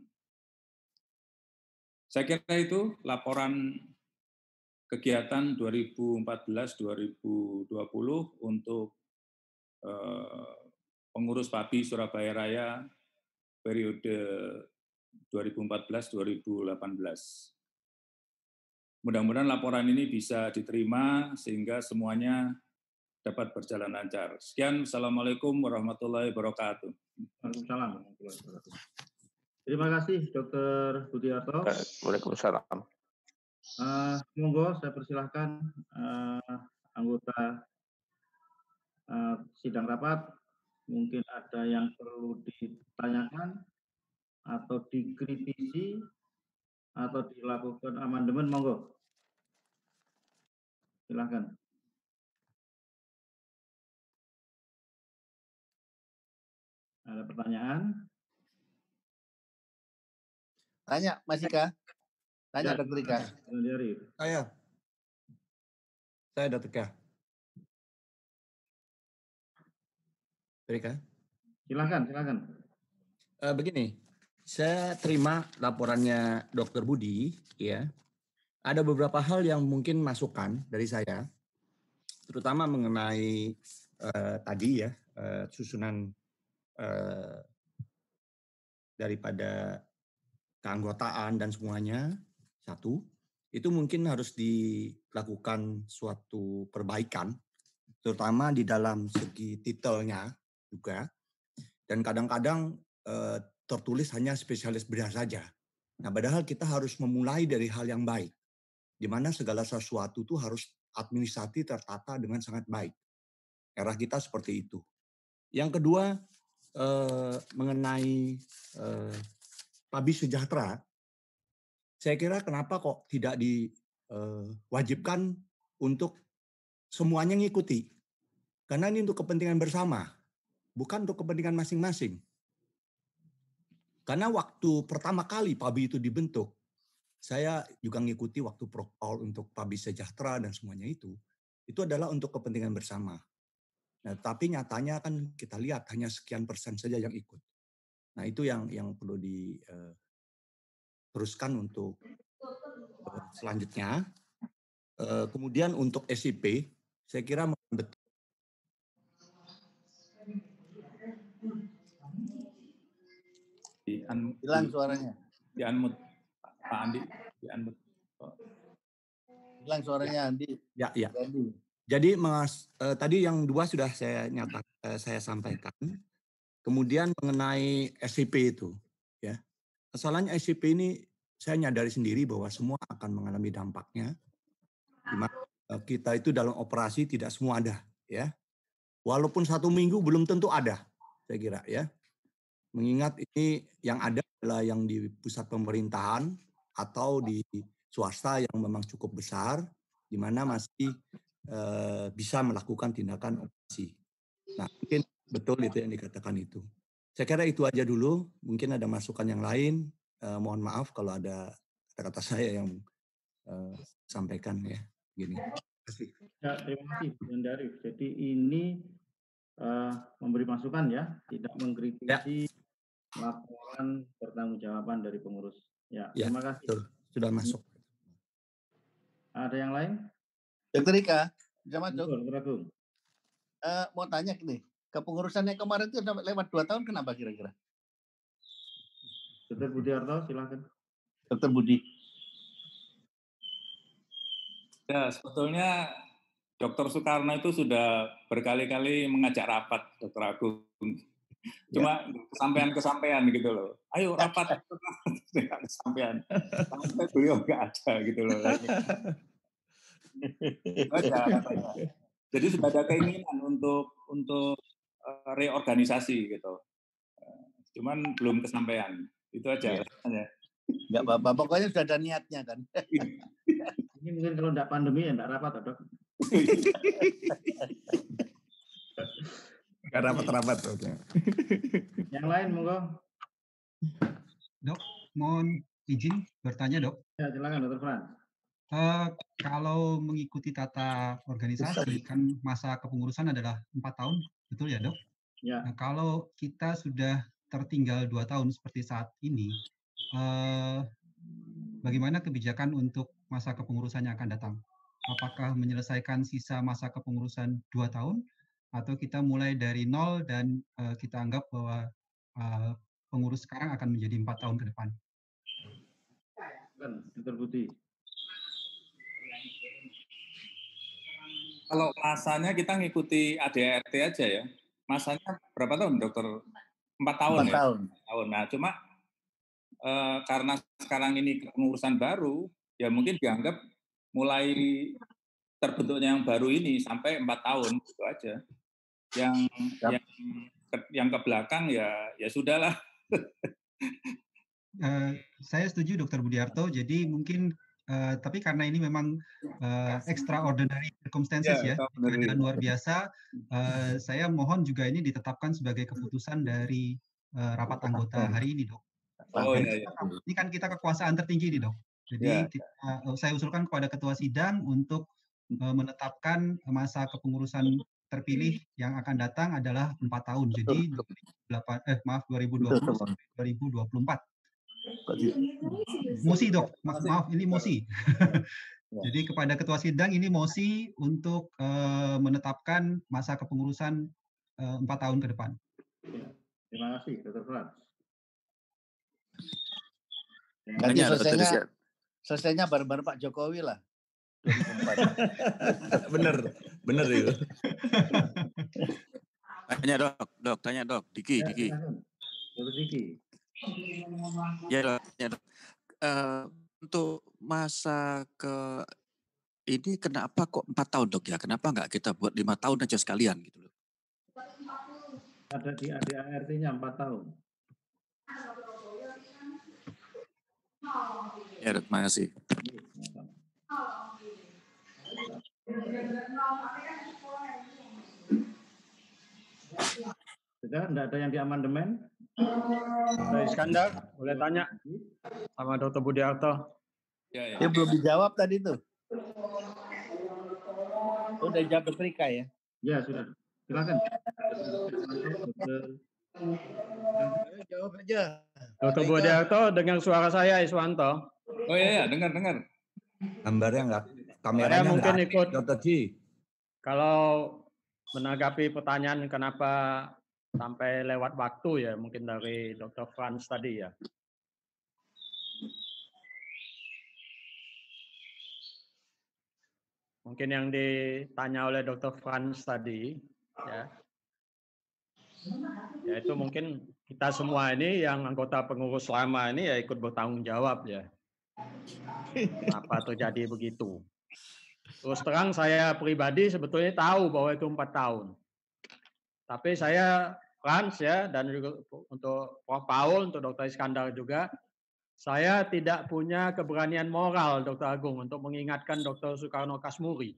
Saya kira itu laporan kegiatan dua ribu empat belas dua ribu dua puluh untuk eh, pengurus P A B I Surabaya Raya periode dua ribu empat belas dua ribu delapan belas. Mudah-mudahan laporan ini bisa diterima sehingga semuanya dapat berjalan lancar. Sekian, Assalamualaikum warahmatullahi wabarakatuh. Waalaikumsalam. Terima kasih, Dokter Budiarto. Waalaikumsalam. Uh, monggo saya persilahkan uh, anggota uh, sidang rapat. Mungkin ada yang perlu ditanyakan atau dikritisi atau dilakukan amandemen, monggo. Silakan. Ada pertanyaan? Tanya, Mas Ika. Tanya, Ya, Dokter Ika. Saya. Saya Dokter Ika. Rika. Silakan, silakan. Uh, begini, saya terima laporannya Dokter Budi, ya. Ada beberapa hal yang mungkin masukan dari saya, terutama mengenai uh, tadi ya uh, susunan uh, daripada keanggotaan dan semuanya. Satu, itu mungkin harus dilakukan suatu perbaikan, terutama di dalam segi titelnya juga. Dan kadang-kadang eh, tertulis hanya spesialis bedah saja. Nah, padahal kita harus memulai dari hal yang baik, di mana segala sesuatu itu harus administratif tertata dengan sangat baik. Era kita seperti itu. Yang kedua, eh, mengenai eh, Pabi Sejahtera, saya kira kenapa kok tidak diwajibkan uh, untuk semuanya ngikuti. Karena ini untuk kepentingan bersama, bukan untuk kepentingan masing-masing. Karena waktu pertama kali Pabi itu dibentuk, saya juga ngikuti waktu protokol untuk Pabi Sejahtera dan semuanya itu, itu adalah untuk kepentingan bersama. Nah, tapi nyatanya kan kita lihat hanya sekian persen saja yang ikut. Nah, itu yang yang perlu di uh, teruskan untuk uh, selanjutnya. Uh, kemudian untuk S I P, saya kira betul. Di un, hilang suaranya. Di unmute, Pak Andi. Di unmute. Oh. Hilang suaranya Andi. Ya, ya. Andi. Jadi mas, uh, tadi yang dua sudah saya nyata, uh, saya sampaikan. Kemudian mengenai S I P itu, ya. Masalahnya S I P ini saya nyadari sendiri bahwa semua akan mengalami dampaknya. Di mana kita itu dalam operasi tidak semua ada, ya. Walaupun satu minggu belum tentu ada, saya kira, ya. Mengingat ini yang ada adalah yang di pusat pemerintahan atau di swasta yang memang cukup besar, di mana masih eh, bisa melakukan tindakan operasi. Nah, mungkin betul itu yang dikatakan itu. Saya kira itu aja dulu. Mungkin ada masukan yang lain. Eh, mohon maaf kalau ada kata-kata saya yang eh, sampaikan ya. Gini. Terima kasih. Ya, terima kasih, Bung Darif. Jadi ini uh, memberi masukan ya, tidak mengkritisi ya. Laporan pertanggungjawaban dari pengurus. Ya, ya, terima kasih. Betul. Sudah masuk. Ada yang lain? Dokter Rika, bisa masuk. Betul, uh, mau tanya nih, kepengurusannya kemarin itu lewat dua tahun, kenapa kira-kira? Dokter Budiarto, silakan. Dokter Budi. Ya, sebetulnya Dokter Soekarno itu sudah berkali-kali mengajak rapat, Dokter Agung. Cuma ya. kesampaian-kesampaian gitu loh. Ayo rapat, tidak kesampaian. Sampai beliau nggak ada gitu loh. Ada, katanya. Jadi sudah ada keinginan untuk untuk reorganisasi gitu. Cuman belum kesampaian. Itu aja. Ya. Nggak apa-apa, pokoknya sudah ada niatnya kan. Ini mungkin kalau tidak pandemi ya tidak rapat, Dok. Nggak rapat-rapat. Yang lain, monggo. Dok, mohon izin bertanya, Dok. Ya, silakan, Dokter Frans. Uh, kalau mengikuti tata organisasi, kan masa kepengurusan adalah empat tahun, betul ya, Dok? Ya. Nah, kalau kita sudah tertinggal dua tahun seperti saat ini, uh, bagaimana kebijakan untuk masa kepengurusan yang akan datang? Apakah menyelesaikan sisa masa kepengurusan dua tahun, atau kita mulai dari nol dan uh, kita anggap bahwa uh, pengurus sekarang akan menjadi empat tahun ke depan? Dokter Budi. Kalau masanya kita ngikuti A D R T aja ya. Masanya berapa tahun, Dokter? Empat tahun Empat ya? tahun. tahun. Nah, cuma eh, karena sekarang ini pengurusan baru, ya mungkin dianggap mulai terbentuknya yang baru ini sampai empat tahun itu aja. Yang yep. yang ke, yang ke belakang ya ya sudahlah. uh, saya setuju, Dokter Budiarto. Jadi mungkin Uh, tapi karena ini memang uh, extraordinary circumstances yeah, ya, keadaan luar biasa, uh, saya mohon juga ini ditetapkan sebagai keputusan dari uh, rapat anggota hari ini, Dok. Oh, iya, iya. Ini kan kita kekuasaan tertinggi nih, Dok. Jadi yeah. kita, uh, saya usulkan kepada Ketua Sidang untuk uh, menetapkan masa kepengurusan terpilih yang akan datang adalah empat tahun. Jadi delapan eh maaf dua ribu dua puluh sampai dua ribu dua puluh empat. Mosi dok, Ma maaf ini mosi. Jadi kepada ketua sidang ini mosi untuk uh, menetapkan masa kepengurusan uh, empat tahun ke depan. Terima kasih, Doktor Frans. Nanti selesainya selesainya bareng-bareng Pak Jokowi lah. dua ribu empat. Bener, bener itu. Tanya dok, dok, tanya dok, Diki, ya, Diki. Dokter Diki. Ya dok, ya dok. Uh, untuk masa ke ini kenapa kok empat tahun dok ya? Kenapa nggak kita buat lima tahun aja sekalian gitu loh? Ada di A D A R T-nya empat tahun. Ya dok, terima kasih. Sudah, tidak ada yang di amandemen? Dokter Iskandar, boleh tanya sama Dokter Budiarto? Ya, ya. Dia belum dijawab tadi tuh. Udah jawab Dokter Ika ya? Ya, sudah. Silakan. Jawab aja. Dokter Budiarto, dengar suara saya, Iswanto. Oh iya, ya, dengar, dengar. Gambarnya enggak, kameranya saya mungkin enggak, ikut. Dokter Ji. Kalau menanggapi pertanyaan kenapa sampai lewat waktu ya, mungkin dari Dokter Frans tadi ya. Mungkin yang ditanya oleh Dokter Frans tadi, ya, yaitu mungkin kita semua ini yang anggota pengurus lama ini ya ikut bertanggung jawab ya. Apa terjadi begitu? Terus terang saya pribadi sebetulnya tahu bahwa itu empat tahun. Tapi saya Frans ya, dan juga untuk Prof Paul, untuk Dokter Iskandar juga, saya tidak punya keberanian moral, Dokter Agung, untuk mengingatkan Dokter Soekarno Kasmuri.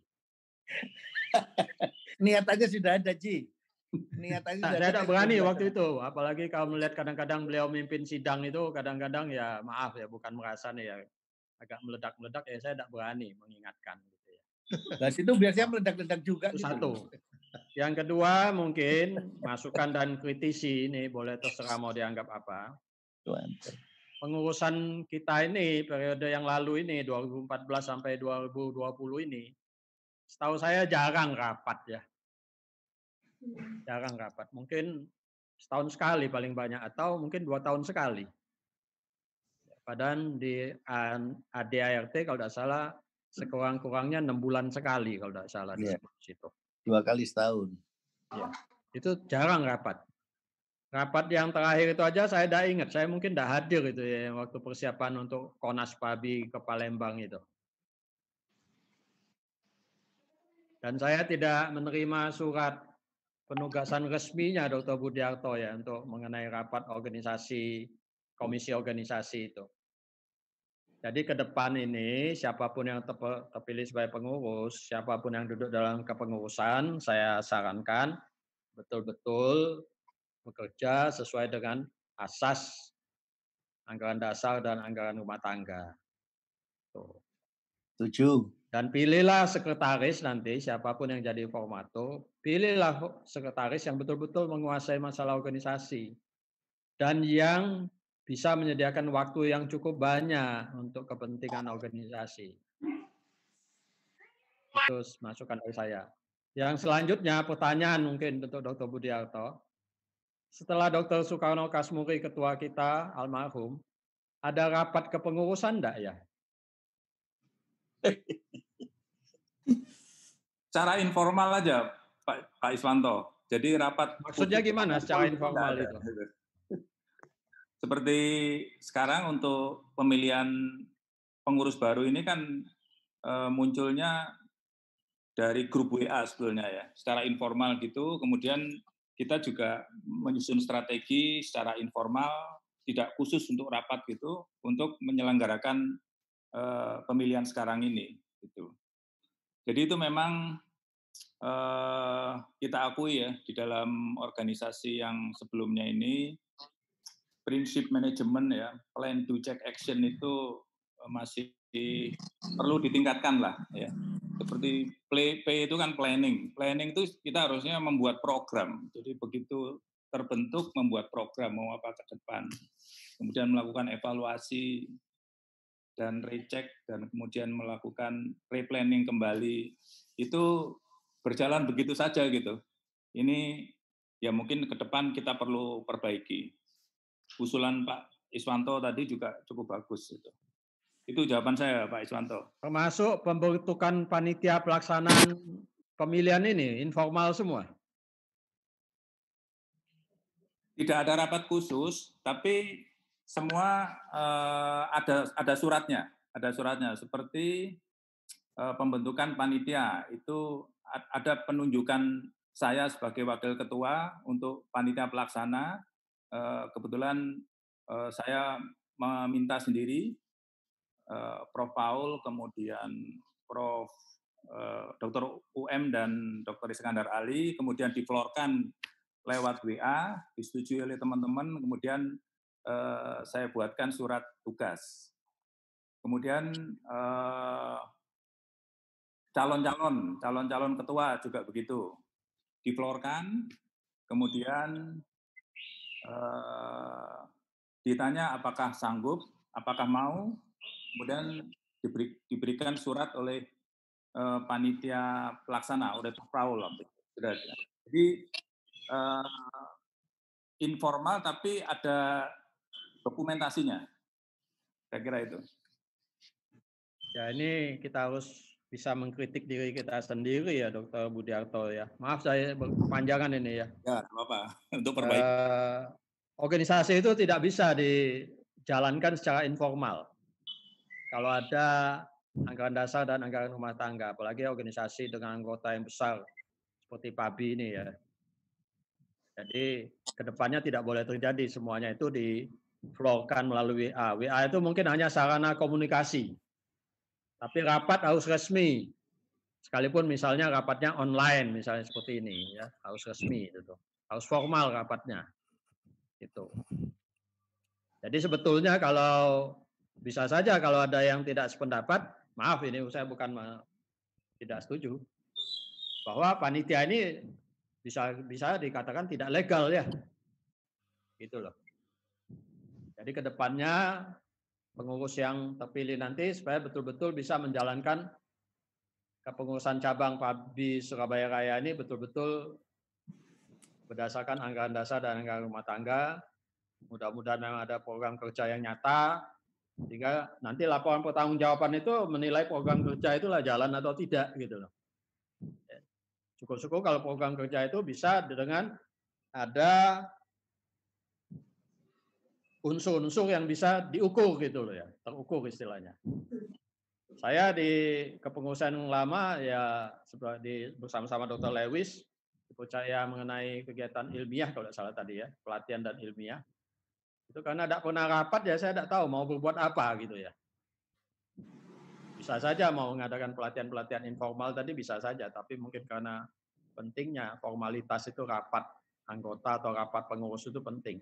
Niatannya sudah ada, Ji. Niatannya nah, sudah saya ada. tidak berani waktu itu, apalagi kalau melihat kadang-kadang beliau memimpin sidang itu, kadang-kadang ya maaf ya, bukan merasa nih ya agak meledak-meledak, ya saya tidak berani mengingatkan. Gitu ya. Nah, situ biasanya meledak-ledak juga. Itu gitu. satu. Yang kedua mungkin masukan dan kritisi ini boleh terserah mau dianggap apa. Pengurusan kita ini periode yang lalu ini dua ribu empat belas sampai dua ribu dua puluh ini setahu saya jarang rapat ya. Jarang rapat. Mungkin setahun sekali paling banyak atau mungkin dua tahun sekali. Padahal di A D A R T kalau tidak salah sekurang-kurangnya enam bulan sekali kalau tidak salah di yeah. situ. Dua kali setahun. Ya, itu jarang rapat. Rapat yang terakhir itu aja saya tidak ingat. Saya mungkin tidak hadir itu ya waktu persiapan untuk Konas Pabi ke Palembang itu. Dan saya tidak menerima surat penugasan resminya Dokter Budiarto ya untuk mengenai rapat organisasi, komisi organisasi itu. Jadi ke depan ini siapapun yang terpilih sebagai pengurus, siapapun yang duduk dalam kepengurusan, saya sarankan betul-betul bekerja sesuai dengan asas anggaran dasar dan anggaran rumah tangga. Tuh. Setuju. Dan pilihlah sekretaris nanti, siapapun yang jadi formatur, pilihlah sekretaris yang betul-betul menguasai masalah organisasi. Dan yang bisa menyediakan waktu yang cukup banyak untuk kepentingan organisasi. Itu masukan dari saya. Yang selanjutnya pertanyaan mungkin untuk Dokter Budiarto. Setelah Dokter Soekarno Kasmuri ketua kita almarhum, ada rapat kepengurusan enggak ya? Secara informal aja Pak Pak Iswanto. Jadi rapat. Maksudnya gimana secara informal itu? Seperti sekarang untuk pemilihan pengurus baru ini kan e, munculnya dari grup W A sebetulnya ya, secara informal gitu. Kemudian kita juga menyusun strategi secara informal, tidak khusus untuk rapat gitu, untuk menyelenggarakan e, pemilihan sekarang ini. Gitu. Jadi itu memang e, kita akui ya di dalam organisasi yang sebelumnya ini. Prinsip manajemen ya, plan do check action itu masih di, perlu ditingkatkan lah ya. Seperti play, P itu kan planning. Planning itu kita harusnya membuat program. Jadi begitu terbentuk membuat program mau apa ke depan. Kemudian melakukan evaluasi dan recheck dan kemudian melakukan replanning kembali. Itu berjalan begitu saja gitu. Ini ya mungkin ke depan kita perlu perbaiki. Usulan Pak Iswanto tadi juga cukup bagus itu. Itu jawaban saya, Pak Iswanto. Termasuk pembentukan panitia pelaksanaan pemilihan ini informal semua. Tidak ada rapat khusus, tapi semua eh, ada ada suratnya, ada suratnya. Seperti eh, pembentukan panitia itu ada penunjukan saya sebagai wakil ketua untuk panitia pelaksana. Eh, kebetulan eh, saya meminta sendiri. Prof Paul, kemudian Prof Doktor U M dan Doktor Iskandar Ali, kemudian diflorkan lewat W A, disetujui oleh teman-teman, kemudian eh, saya buatkan surat tugas. Kemudian eh, calon-calon, calon-calon ketua juga begitu, diflorkan, kemudian eh, ditanya apakah sanggup, apakah mau, kemudian diberi, diberikan surat oleh uh, panitia pelaksana, oleh Paul. Jadi uh, informal tapi ada dokumentasinya. Saya kira itu. Ya ini kita harus bisa mengkritik diri kita sendiri ya, Dokter Budiarto ya. Maaf saya berkepanjangan ini ya. Ya, apa-apa. Untuk perbaiki. Uh, organisasi itu tidak bisa dijalankan secara informal. Kalau ada anggaran dasar dan anggaran rumah tangga, apalagi organisasi dengan anggota yang besar seperti P A B I ini ya. Jadi kedepannya tidak boleh terjadi semuanya itu diflorkan melalui W A. W A itu mungkin hanya sarana komunikasi, tapi rapat harus resmi. Sekalipun misalnya rapatnya online, misalnya seperti ini ya, harus resmi itu, harus formal rapatnya. Itu. Jadi sebetulnya kalau bisa saja kalau ada yang tidak sependapat, maaf ini saya bukan tidak setuju, bahwa panitia ini bisa bisa dikatakan tidak legal ya, gitu loh. Jadi kedepannya pengurus yang terpilih nanti supaya betul-betul bisa menjalankan kepengurusan cabang P A B I Surabaya Raya ini betul-betul berdasarkan anggaran dasar dan anggaran rumah tangga. Mudah-mudahan memang ada program kerja yang nyata. Sehingga nanti laporan pertanggungjawaban itu menilai program kerja itulah jalan atau tidak gitu loh. Syukur-syukur kalau program kerja itu bisa dengan ada unsur-unsur yang bisa diukur gitu loh ya, terukur istilahnya. Saya di kepengurusan yang lama ya di bersama-sama Dokter Lewis dipercaya mengenai kegiatan ilmiah kalau tidak salah tadi ya, pelatihan dan ilmiah. Itu karena tidak pernah rapat ya saya tidak tahu mau berbuat apa gitu ya. Bisa saja mau mengadakan pelatihan-pelatihan informal tadi bisa saja, tapi mungkin karena pentingnya formalitas itu rapat anggota atau rapat pengurus itu penting.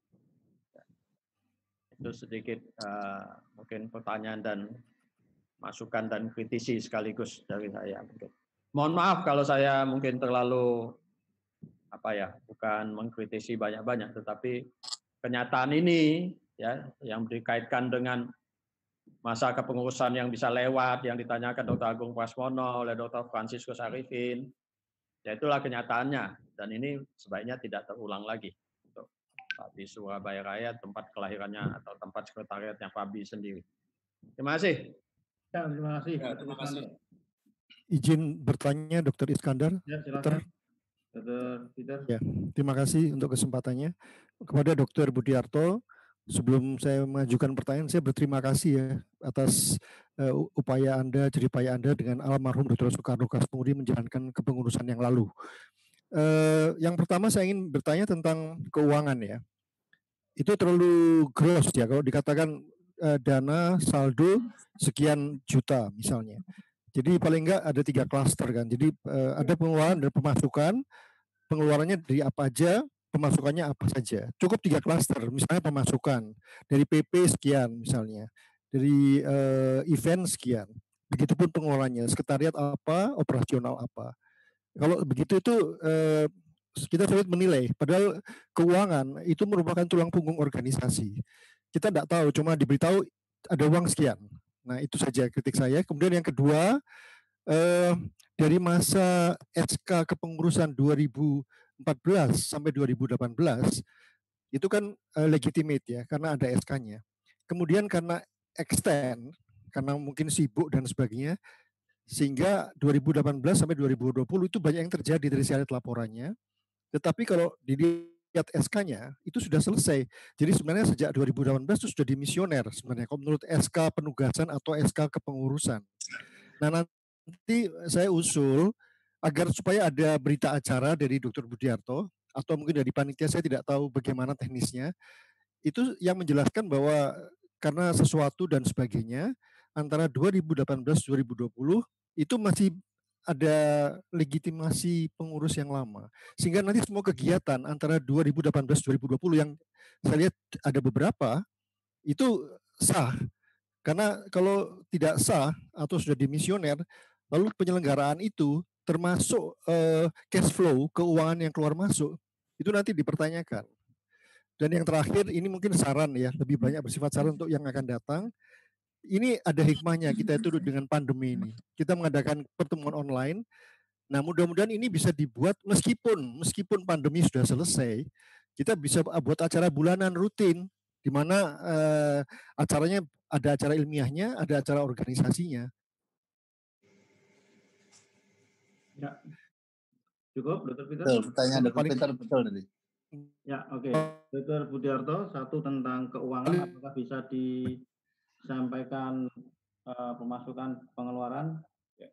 Itu sedikit uh, mungkin pertanyaan dan masukan dan kritisi sekaligus dari saya. Mungkin. Mohon maaf kalau saya mungkin terlalu apa ya, bukan mengkritisi banyak-banyak, tetapi kenyataan ini ya yang dikaitkan dengan masa kepengurusan yang bisa lewat yang ditanyakan Dokter Agung Prasmono oleh Dokter Franciscus Arifin, ya itulah kenyataannya dan ini sebaiknya tidak terulang lagi untuk P A B I Surabaya Raya, tempat kelahirannya atau tempat sekretariatnya P A B I sendiri. Terima kasih. Ya, terima kasih. Ya, terima kasih. Izin bertanya Dokter Iskandar. Ya, silakan. Dokter Peter. Ya, terima kasih untuk kesempatannya. Kepada Dokter Budiarto, sebelum saya mengajukan pertanyaan, saya berterima kasih ya atas uh, upaya Anda, jeripaya Anda dengan almarhum Dokter Soekarno Kasmudi menjalankan kepengurusan yang lalu. Uh, yang pertama saya ingin bertanya tentang keuangan ya. Itu terlalu gross ya kalau dikatakan uh, dana saldo sekian juta misalnya. Jadi paling enggak ada tiga klaster kan. Jadi uh, ada pengeluaran dan pemasukan. Pengeluarannya dari apa aja, pemasukannya apa saja. Cukup tiga klaster, misalnya pemasukan dari P P sekian misalnya, dari uh, event sekian. Begitupun pengelolanya, sekretariat apa, operasional apa. Kalau begitu itu uh, kita sulit menilai. Padahal keuangan itu merupakan tulang punggung organisasi. Kita tidak tahu, cuma diberitahu ada uang sekian. Nah itu saja kritik saya. Kemudian yang kedua, eh, dari masa S K kepengurusan dua ribu empat belas sampai dua ribu delapan belas, itu kan eh, legitimate ya, karena ada S K-nya. Kemudian karena extend, karena mungkin sibuk dan sebagainya, sehingga dua ribu delapan belas sampai dua ribu dua puluh itu banyak yang terjadi dari saya lihat laporannya. Tetapi kalau dilihat S K-nya itu sudah selesai. Jadi sebenarnya sejak dua ribu delapan belas itu sudah dimisioner sebenarnya kalau menurut S K penugasan atau S K kepengurusan. Nah nanti saya usul agar supaya ada berita acara dari Doktor Budiarto atau mungkin dari panitia, saya tidak tahu bagaimana teknisnya, itu yang menjelaskan bahwa karena sesuatu dan sebagainya antara dua ribu delapan belas dua ribu dua puluh itu masih ada legitimasi pengurus yang lama. Sehingga nanti semua kegiatan antara dua ribu delapan belas dua ribu dua puluh yang saya lihat ada beberapa itu sah. Karena kalau tidak sah atau sudah dimisioner, lalu penyelenggaraan itu termasuk eh, cash flow, keuangan yang keluar masuk, itu nanti dipertanyakan. Dan yang terakhir, ini mungkin saran ya, lebih banyak bersifat saran untuk yang akan datang. Ini ada hikmahnya kita itu dengan pandemi ini. Kita mengadakan pertemuan online. Nah, mudah-mudahan ini bisa dibuat meskipun meskipun pandemi sudah selesai, kita bisa buat acara bulanan rutin di mana eh, acaranya ada acara ilmiahnya, ada acara organisasinya. Ya. Cukup, Dokter Peter? Betul, pertanyaan Dokter Peter betul tadi. Ya, oke. Okay. Dokter Budiarto, satu tentang keuangan, apakah bisa disampaikan uh, pemasukan pengeluaran? Ya.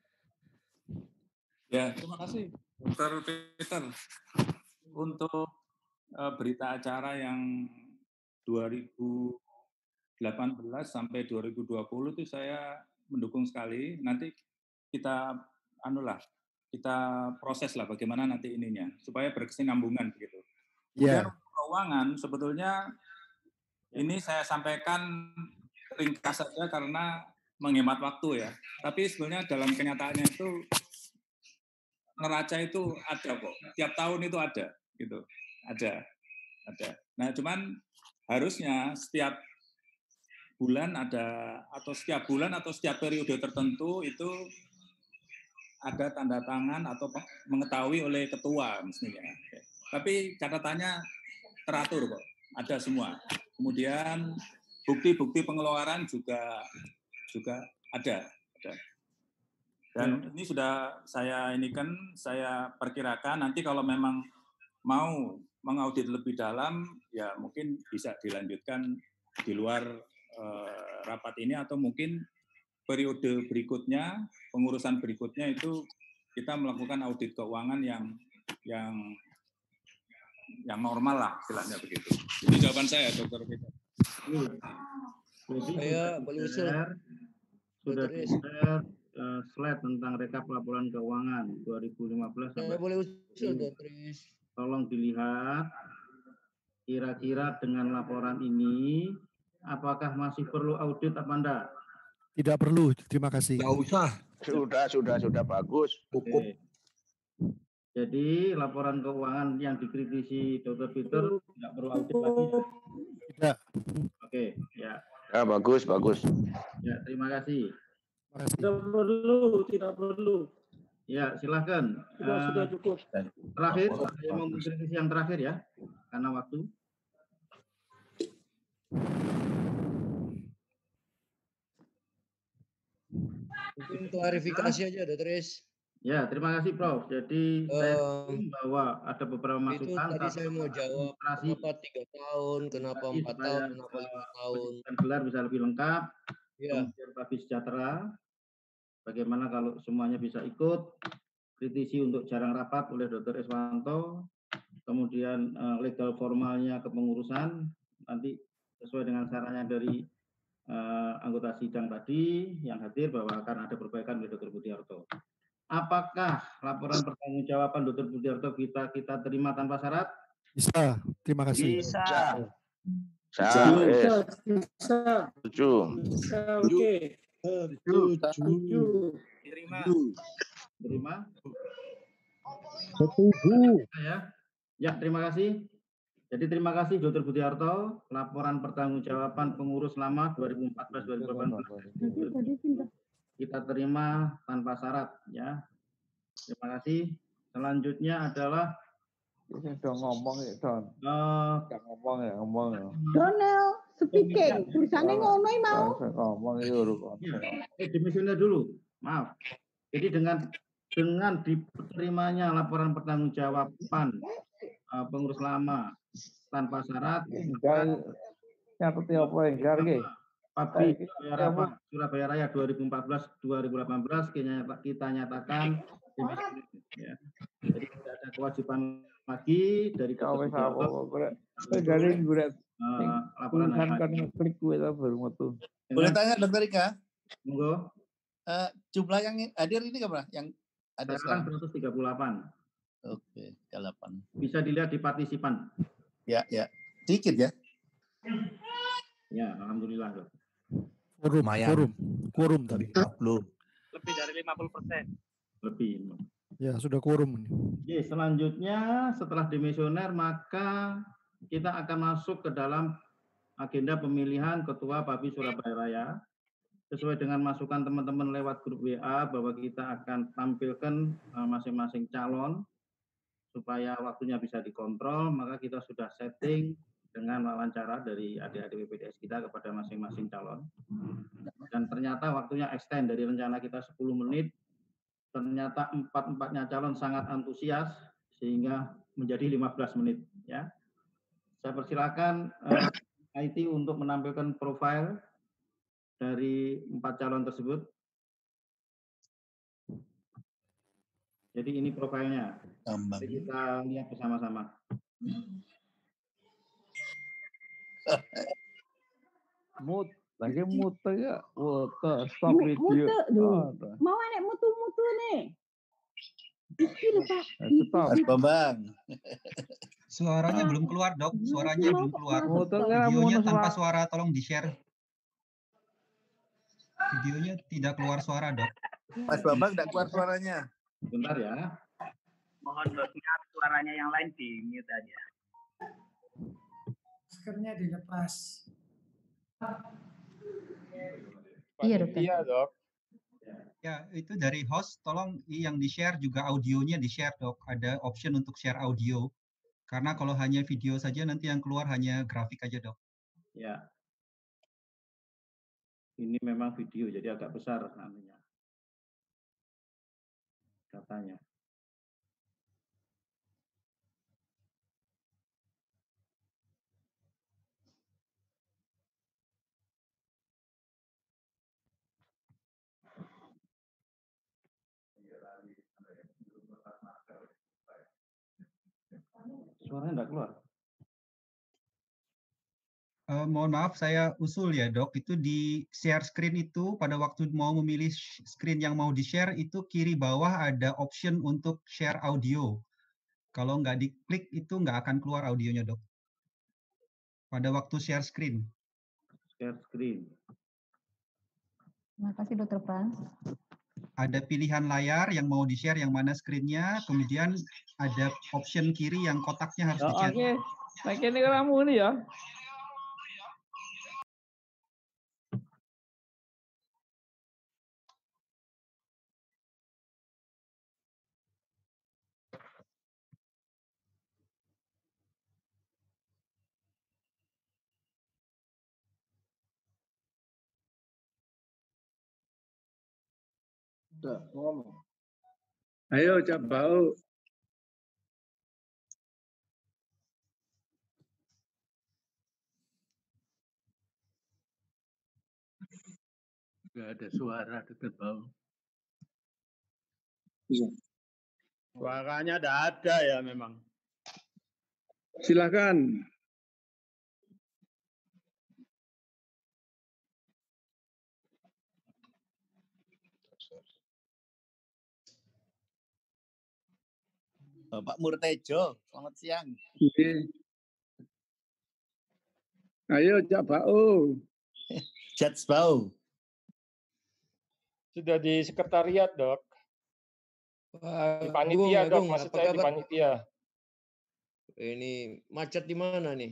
Ya, terima kasih, Dokter Peter. Untuk uh, berita acara yang dua ribu delapan belas sampai dua ribu dua puluh itu saya mendukung sekali. Nanti kita anulah kita proses lah bagaimana nanti ininya supaya berkesinambungan begitu. Kemudian yeah. Keuangan sebetulnya ini saya sampaikan ringkas saja karena menghemat waktu ya. Tapi sebenarnya dalam kenyataannya itu neraca itu ada kok. Tiap tahun itu ada gitu. Ada. Ada. Nah, cuman harusnya setiap bulan ada atau setiap bulan atau setiap periode tertentu itu ada tanda tangan atau mengetahui oleh ketua mestinya. Tapi catatannya teratur kok, ada semua. Kemudian bukti-bukti pengeluaran juga juga ada, ada. Dan ini sudah saya ini kan saya perkirakan nanti kalau memang mau mengaudit lebih dalam ya mungkin bisa dilanjutkan di luar eh, rapat ini atau mungkin periode berikutnya, pengurusan berikutnya itu kita melakukan audit keuangan yang yang yang normal lah, istilahnya begitu. Ini jawaban saya, Dokter Peter. Jadi saya boleh usul. Sudah share uh, slide tentang rekap laporan keuangan dua ribu lima belas sampai. Saya boleh usul, Dokter. Tolong dilihat kira-kira dengan laporan ini apakah masih perlu audit apa enggak? Tidak perlu, terima kasih. Tidak usah. Sudah, sudah, sudah bagus. Cukup. Oke. Jadi laporan keuangan yang dikritisi Dokter Peter tidak perlu audit lagi. Tidak. Oke, ya. Ya, bagus, bagus. Ya, terima kasih. Tidak perlu, tidak perlu. Ya, silakan. Sudah, uh, sudah cukup. Terakhir, saya mau mengkritisi yang terakhir ya, karena waktu. Mungkin klarifikasi aja, Dokter Is. Ya, terima kasih, Prof. Jadi uh, saya yakin bahwa ada beberapa itu masukan. Tadi saya mau jawab kenapa tiga tahun, kenapa empat tahun, kenapa lima tahun. Gelar bisa lebih lengkap. Ya. Kemudian Public Sejahtera. Bagaimana kalau semuanya bisa ikut? Kritisi untuk jarang rapat oleh Dokter Iswanto. Kemudian uh, legal formalnya kepengurusan. Nanti sesuai dengan sarannya dari uh, anggota sidang tadi yang hadir bahwa akan ada perbaikan oleh Dokter Budiarto. Apakah laporan pertanggungjawaban Dokter Budiarto kita kita terima tanpa syarat? Bisa, terima kasih. Bisa. Sah, Bisa, yes. bisa. Setuju. Bisa, oke. Setuju. Terima. Terima. Setuju. Ya. Ya, terima kasih. Jadi terima kasih Dokter Budiarto, laporan pertanggungjawaban pengurus lama dua ribu empat belas dua ribu delapan belas kita terima tanpa syarat ya. Terima kasih. Selanjutnya adalah Ini udah ngomong ya, Don. uh, Udah ngomong ya, ngomong ya. Donel, speaking. Tulisannya ngono mau. Saya ngomong ya, urut. eh demisioner dulu. Maaf. Jadi dengan dengan diterimanya laporan pertanggungjawaban uh, pengurus lama tanpa syarat, Enggak, nyatet apa enggak nggih? Pabrik Surabaya, Surabaya Raya dua ribu empat belas dua ribu delapan belas kita, kita nyatakan demisioner ya. Jadi tidak ada kewajiban lagi dari Kawes Dokter apa dari gurat laporan kan ngeklik gue lah baru metu. Boleh tanya Dokter Ika? Monggo. Uh, jumlah yang hadir ini berapa? Yang ada sekarang seratus tiga puluh delapan. Oke, tiga puluh delapan. Bisa dilihat di partisipan. Ya, ya. Dikit ya. Ya, alhamdulillah, Dok. Quorum, quorum, quorum tadi. Lebih dari lima puluh persen. Lebih. Ya, sudah quorum. Oke, selanjutnya setelah demisioner maka kita akan masuk ke dalam agenda pemilihan Ketua Pabi Surabaya Raya. Sesuai dengan masukan teman-teman lewat grup W A bahwa kita akan tampilkan masing-masing calon supaya waktunya bisa dikontrol, maka kita sudah setting dengan wawancara dari adik-adik W P D S kita kepada masing-masing calon. Dan ternyata waktunya extend dari rencana kita sepuluh menit, ternyata empat-empatnya calon sangat antusias sehingga menjadi lima belas menit. Ya, saya persilakan uh, I T untuk menampilkan profil dari empat calon tersebut. Jadi ini profilnya. Mari kita lihat bersama-sama. Mut, lagi muter ya, muter, stop video. Oh, mau enek mutu-mutu nih. Iki lho, Pak. Mas Bambang. Suaranya belum keluar, Dok. Suaranya belum keluar. Videonya tanpa suara, tolong di-share. Videonya tidak keluar suara, Dok. Mas Bambang tidak keluar suaranya. Bentar ya. Mohon dosnya suaranya yang lain di mute aja. Maskernya dilepas. Iya, Dok. Iya, Dok. Ya, itu dari host, tolong yang di-share juga audionya di-share, Dok. Ada option untuk share audio. Karena kalau hanya video saja nanti yang keluar hanya grafik aja, Dok. Ya. Ini memang video, jadi agak besar namanya. Katanya. Suaranya enggak keluar. Uh, mohon maaf, saya usul ya, Dok. Itu di share screen itu, pada waktu mau memilih screen yang mau di-share, itu kiri bawah ada option untuk share audio. Kalau nggak diklik, itu nggak akan keluar audionya, Dok. Pada waktu share screen. Share screen. Terima kasih, Dokter Frans. Ada pilihan layar yang mau di-share, yang mana screen-nya, kemudian ada option kiri yang kotaknya harus di-share. Oke, nah ini kamu ini ya. Udah, ngomong. Ayo, coba. Gak ada suara, Dokter Bau. Suaranya tidak ada ya memang. Silakan. Bapak Murtejo, selamat siang. Iya. Ayo Jabau. Jatsbau. Sudah di sekretariat, Dok. Di Pak panitia, Agung, Dok. Agung, Maksud apa saya di kabar? panitia. Ini macet di mana nih?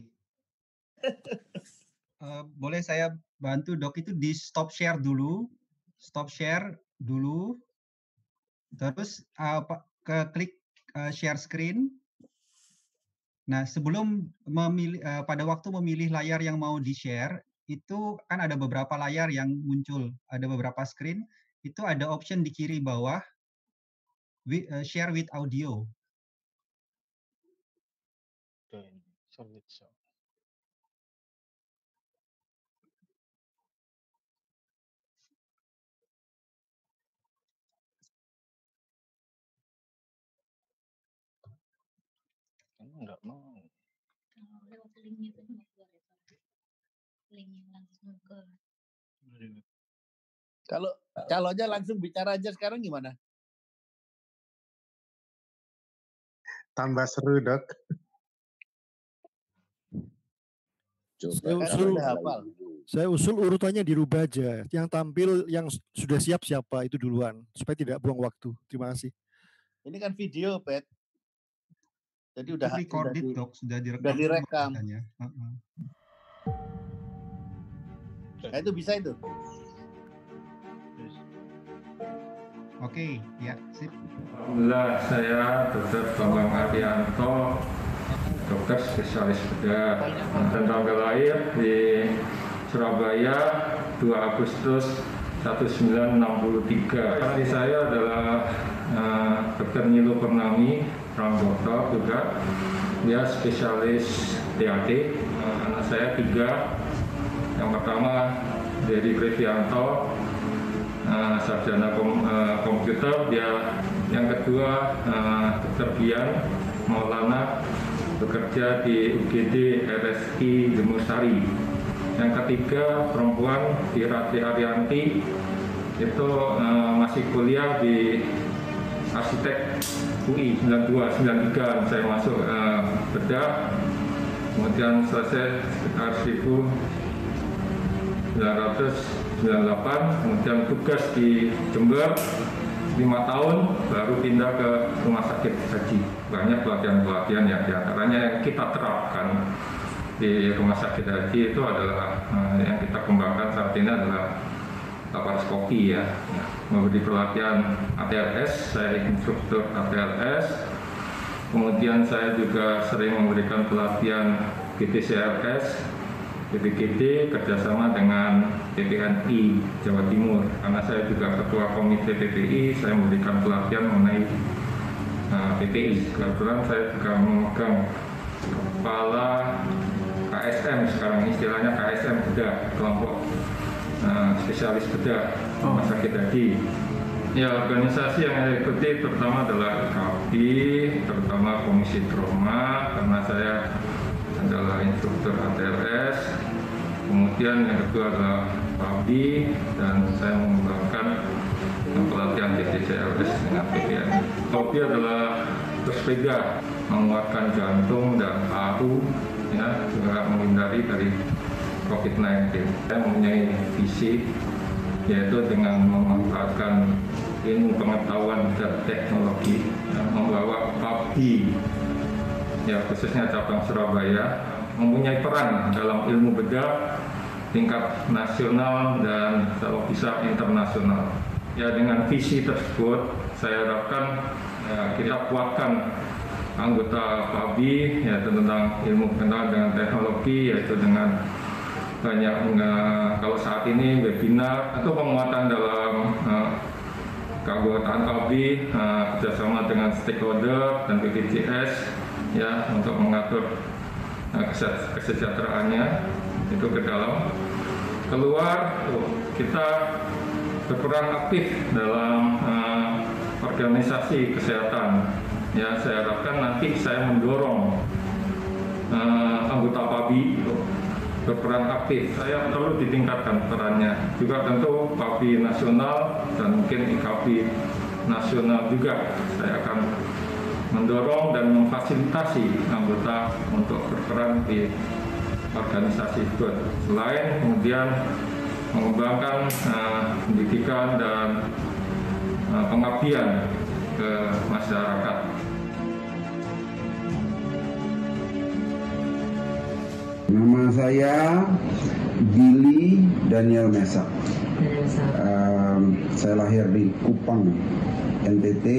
Eh, boleh saya bantu dok, itu di stop share dulu, stop share dulu, terus uh, ke klik uh, share screen. Nah sebelum memilih uh, pada waktu memilih layar yang mau di share itu kan ada beberapa layar yang muncul, ada beberapa screen, itu ada option di kiri bawah with, uh, share with audio. Enggak mau. Lewat linknya itu nggak keluar ya, link yang langsung ke. Kalau calonnya langsung bicara aja sekarang gimana? Tambah seru dok. Saya usul, saya usul urutannya dirubah aja. Yang tampil yang sudah siap siapa itu duluan supaya tidak buang waktu. Terima kasih. Ini kan video, Pet. Jadi udah recorded sudah di, dok, sudah direkam. Sudah direkam. Uh-uh. Nah, itu bisa itu. Oke, ya, sip. Alhamdulillah, saya Dokter Bambang Arianto, dokter spesialis bedah, dan tanggal lahir di Surabaya dua Agustus seribu sembilan ratus enam puluh tiga. Asli saya adalah uh, Dokter Nilo Purnami, orang dokter juga. Dia spesialis T A T. Uh, anak saya tiga. Yang pertama Dedi Previanto, uh, sarjana kom, uh, komputer. Dia yang kedua uh, Dokter Bian Maulana, bekerja di U G D R S I Demusari. Yang ketiga perempuan Irati Arianti, itu uh, masih kuliah di arsitek U I sembilan puluh dua sembilan puluh tiga saya masuk uh, bedah, kemudian selesai sekitar seribu sembilan ratus sembilan puluh delapan, kemudian tugas di Jember lima tahun, baru pindah ke rumah sakit haji. Banyak pelatihan-pelatihan yang diantaranya yang kita terapkan di rumah sakit haji itu adalah uh, yang kita kembangkan saat ini adalah laparoskopi ya. Nah, memberi pelatihan A T L S, saya instruktur A T L S. Kemudian saya juga sering memberikan pelatihan G T C R S, B P G D kerjasama dengan P P N I Jawa Timur. Karena saya juga ketua komite P P I, saya memberikan pelatihan mengenai uh, P P I. Kebetulan saya juga memegang kepala K S M, sekarang istilahnya K S M bedah, kelompok uh, spesialis bedah rumah sakit haji. Ya, organisasi yang saya ikuti pertama adalah K A P I, terutama Komisi Trauma, karena saya adalah instruktur A T L S. Kemudian yang kedua adalah P A B I, dan saya mengembangkan pelatihan G T C L S dengan P P N. Hobi adalah bersepeda, menguatkan jantung dan paru, ya, juga menghindari dari COVID sembilan belas. Saya mempunyai visi, yaitu dengan memanfaatkan ilmu pengetahuan dan teknologi yang membawa P A B I, ya khususnya cabang Surabaya, mempunyai peran dalam ilmu bedah tingkat nasional dan kalau bisa internasional. Ya, dengan visi tersebut saya harapkan ya, kita kuatkan anggota P A B I, yaitu tentang ilmu pengetahuan dengan teknologi, yaitu dengan banyak uh, kalau saat ini webinar atau penguatan dalam uh, keanggotaan P A B I, uh, kerjasama dengan stakeholder dan B P J S ya untuk mengatur uh, kesejahteraannya itu ke dalam. Keluar kita berperan aktif dalam uh, organisasi kesehatan. Ya, saya harapkan nanti saya mendorong uh, anggota P A B I berperan aktif. Saya perlu ditingkatkan perannya. Juga tentu P A B I nasional dan mungkin I K P nasional juga. Saya akan mendorong dan memfasilitasi anggota untuk berperan di organisasi ikut. Selain kemudian mengembangkan uh, pendidikan dan uh, pengabdian ke masyarakat. Nama saya Gili Daniel Mesa. Um, saya lahir di Kupang, N T T,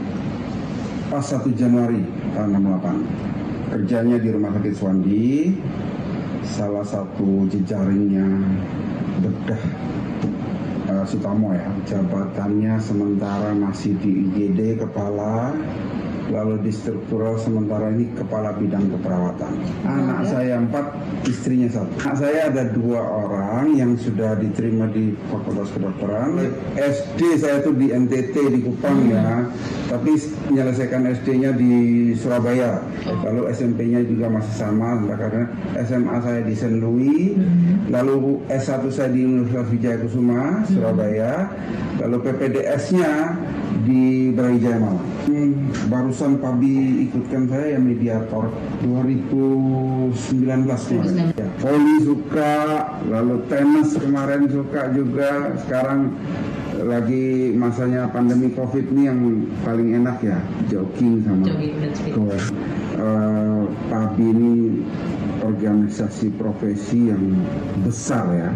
pas satu Januari tahun enam puluh delapan. Kerjanya di Rumah Sakit Suwandi, salah satu jejaringnya bedah uh, Sutomo ya. Jabatannya sementara masih di I G D kepala, lalu di struktural sementara ini kepala bidang keperawatan. Anak saya empat, istrinya satu. Anak saya ada dua orang yang sudah diterima di Fakultas Kedokteran. S D saya itu di N T T di Kupang ya, tapi menyelesaikan S D-nya di Surabaya. Lalu S M P-nya juga masih sama, karena S M A saya di Saint Louis, lalu S satu saya di Universitas Wijaya Kusuma, Surabaya, lalu P P D S-nya di Brawijaya Malang. Hmm, barusan P A B I ikutkan saya ya mediator dua ribu sembilan belas kemarin. Ya, voli suka, lalu tenis kemarin suka juga. Sekarang lagi masanya pandemi COVID ini yang paling enak ya, jogging sama golf. Uh, P A B I ini organisasi profesi yang besar ya.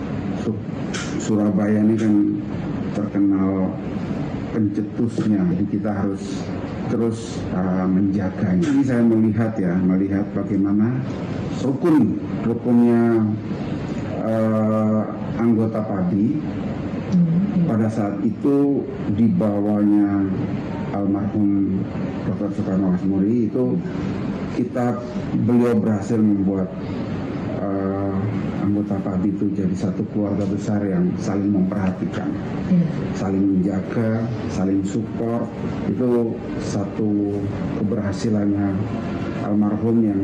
Surabaya ini kan terkenal pencetusnya, jadi kita harus terus uh, menjaganya. Ini saya melihat ya, melihat bagaimana rukun rukunnya uh, anggota P A B I pada saat itu di bawahnya almarhum Doktor Soekarno Hasmuri itu kita beliau berhasil membuat uh, anggota P A B I itu jadi satu keluarga besar yang saling memperhatikan, saling menjaga, saling support. Itu satu keberhasilannya almarhum yang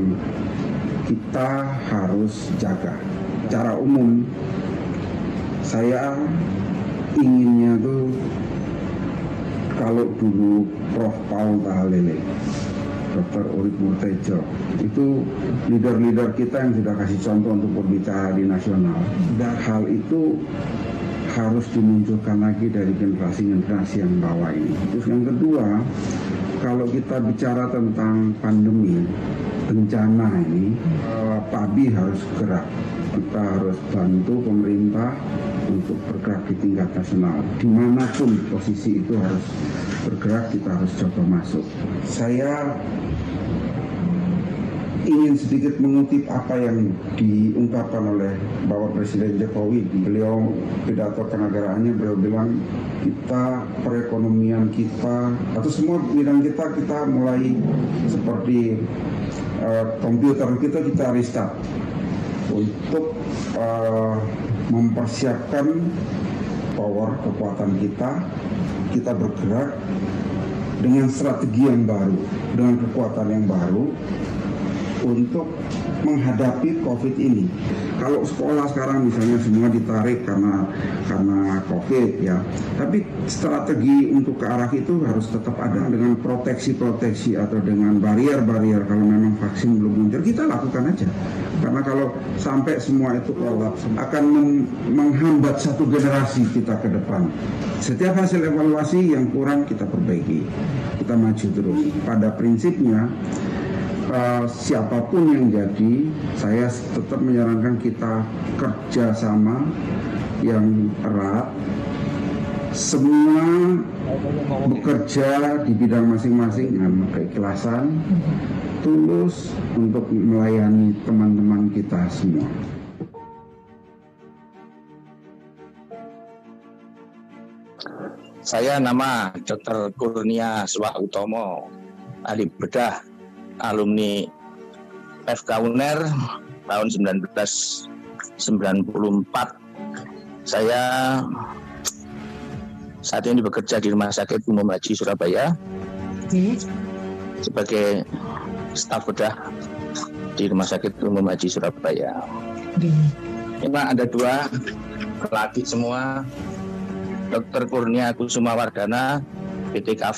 kita harus jaga. Secara umum, saya inginnya tuh kalau dulu Prof Paul Tahalele, Doktor Urip Murtejo, itu leader-leader kita yang sudah kasih contoh untuk berbicara di nasional. Dan hal itu harus dimunculkan lagi dari generasi-generasi yang bawah ini. Terus yang kedua, kalau kita bicara tentang pandemi, bencana ini, P A B I harus gerak. Kita harus bantu pemerintah untuk bergerak di tingkat nasional. Dimanapun posisi itu harus bergerak, kita harus coba masuk. Saya ingin sedikit mengutip apa yang diungkapkan oleh Bapak Presiden Jokowi. Beliau pidato kenegaraannya, beliau bilang kita perekonomian kita atau semua bidang kita kita mulai seperti uh, komputer kita kita restart untuk uh, mempersiapkan power kekuatan kita. Kita bergerak dengan strategi yang baru, dengan kekuatan yang baru untuk menghadapi COVID ini. Kalau sekolah sekarang misalnya semua ditarik karena karena COVID ya, tapi strategi untuk ke arah itu harus tetap ada dengan proteksi-proteksi atau dengan barier-barier. Kalau memang vaksin belum muncul, kita lakukan aja. Karena kalau sampai semua itu kolaps akan menghambat satu generasi kita ke depan. Setiap hasil evaluasi yang kurang kita perbaiki, kita maju terus. Pada prinsipnya, Uh, siapapun yang jadi, saya tetap menyarankan kita kerjasama yang erat, semua bekerja di bidang masing-masing dengan keikhlasan, tulus untuk melayani teman-teman kita semua. Saya nama Doktor Kurnia Swautomo, ahli bedah, alumni F K U N E R tahun seribu sembilan ratus sembilan puluh empat. Saya saat ini bekerja di Rumah Sakit Umum Haji Surabaya sebagai staf bedah di Rumah Sakit Umum Haji Surabaya. Ini ada dua laki semua, Doktor Kurnia Kusuma Wardana, P T K V,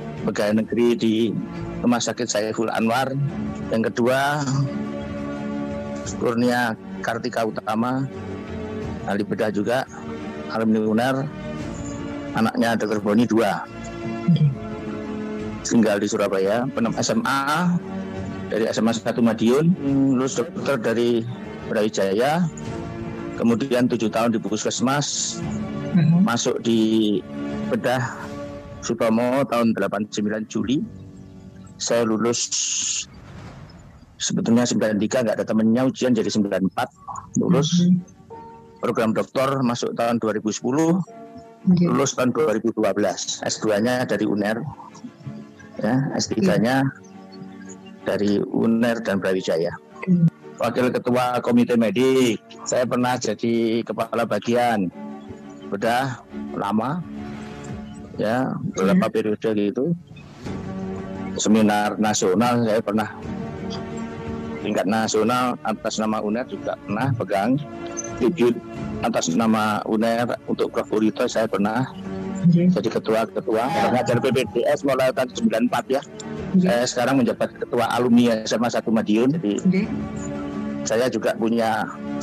pegawai negeri di Rumah Sakit Saiful Anwar. Yang kedua, Kurnia Kartika Utama, ahli bedah juga, alumni U N E R, anaknya dokter Boni dua, tinggal di Surabaya, penem S M A dari S M A satu Madiun, lulus dokter dari Brawijaya, kemudian tujuh tahun di Puskesmas, masuk di bedah Sutomo tahun delapan puluh sembilan Juli. Saya lulus sebetulnya sembilan puluh tiga, nggak ada temennya, ujian jadi sembilan puluh empat, lulus. Program doktor masuk tahun dua ribu sepuluh, lulus tahun dua ribu dua belas. S dua-nya dari U N E R, ya, S tiga-nya dari U N E R dan Brawijaya. Wakil Ketua Komite Medik, saya pernah jadi Kepala Bagian bedah lama, ya, beberapa periode gitu. Seminar nasional saya pernah tingkat nasional atas nama U N E R juga pernah pegang. Tribute atas nama U N E R untuk Prof Purito saya pernah jadi ketua-ketua. Pengajar P P D S mulai tahun sembilan puluh empat ya. Saya sekarang menjabat ketua alumni S M A satu Madiun. Jadi saya juga punya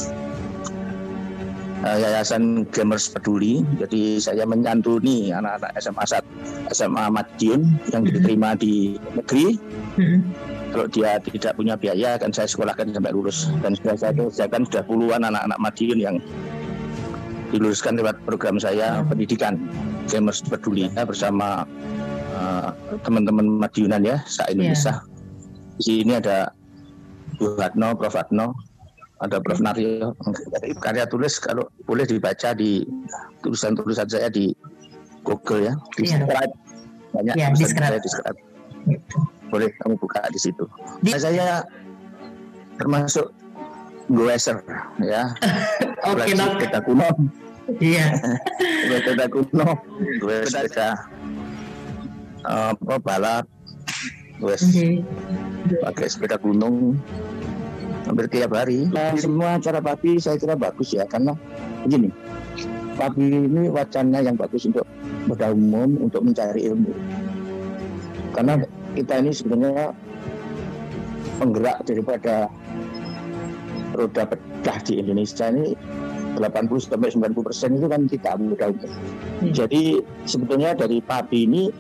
uh, yayasan Gamers Peduli. Jadi saya menyantuni anak-anak S M A satu S M A Madiun yang diterima di negeri. Kalau dia tidak punya biaya akan saya sekolahkan sampai lulus, dan sudah saya kerjakan sudah puluhan anak-anak Madiun yang diluluskan lewat program saya pendidikan Gamers Peduli ya, bersama uh, teman-teman Madiunan ya, se-Indonesia. Yeah. Di sini ada Bu Hatno, Prof Hatno, ada Prof Naryo. Karya tulis kalau boleh dibaca di tulisan-tulisan saya di Google ya, di yeah. Scribe. Banyak yeah, tulisan saya di Scribe. Boleh kamu buka di situ. Nah, saya termasuk goeser ya. Oke, dok. Kita kuno. Iya. Kita kuno. Gue sepeda apa balap. Gue pakai sepeda gunung hampir tiap hari. Nah, semua acara Papi saya kira bagus ya, karena begini. Papi ini wacana yang bagus untuk bedah umum, untuk mencari ilmu. Karena kita ini sebenarnya penggerak daripada roda bedah di Indonesia ini delapan puluh sampai sembilan puluh persen itu kan kita muda umum. Hmm. Jadi sebetulnya dari Papi ini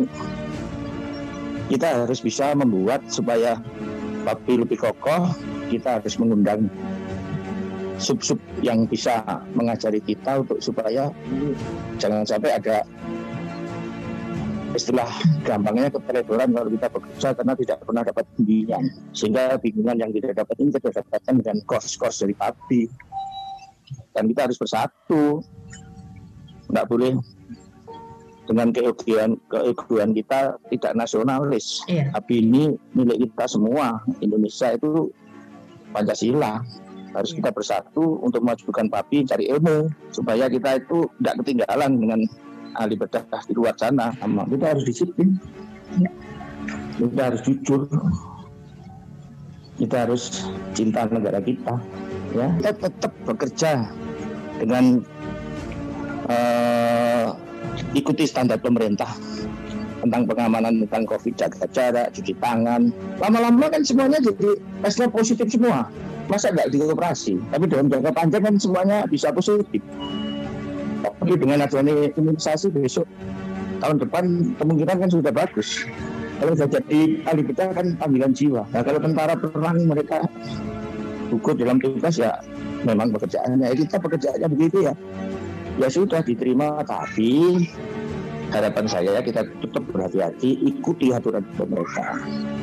kita harus bisa membuat supaya Papi lebih kokoh. Kita harus mengundang sub-sub yang bisa mengajari kita untuk supaya jangan sampai ada istilah gampangnya keteledoran kalau kita bekerja karena tidak pernah dapat bimbingan, sehingga bimbingan yang tidak dapat ini kita dapatkan dengan kos-kos dari Papi, dan kita harus bersatu, nggak boleh dengan keegoan keegoan kita tidak nasionalis. Iya. Papi ini milik kita semua, Indonesia itu Pancasila, harus iya. Kita bersatu untuk memajukan Papi, cari ilmu supaya kita itu tidak ketinggalan dengan ahli bedah di luar sana. Kita harus disiplin, ya. Kita harus jujur, kita harus cinta negara kita, ya. Kita tetap bekerja dengan uh, ikuti standar pemerintah tentang pengamanan tentang COVID, jaga jarak, cuci tangan. Lama-lama kan semuanya jadi tesnya positif semua. Masa nggak dioperasi? Tapi dalam jangka panjang kan semuanya bisa positif. Tapi dengan adanya imunisasi besok tahun depan kemungkinan kan sudah bagus. Kalau sudah jadi ahli bedah kan panggilan jiwa. Nah, kalau tentara perang mereka gugur dalam tugas ya memang pekerjaannya. Ya, kita pekerjaannya begitu ya. Ya sudah diterima, tapi harapan saya kita tetap berhati-hati, ikuti aturan pemerintah.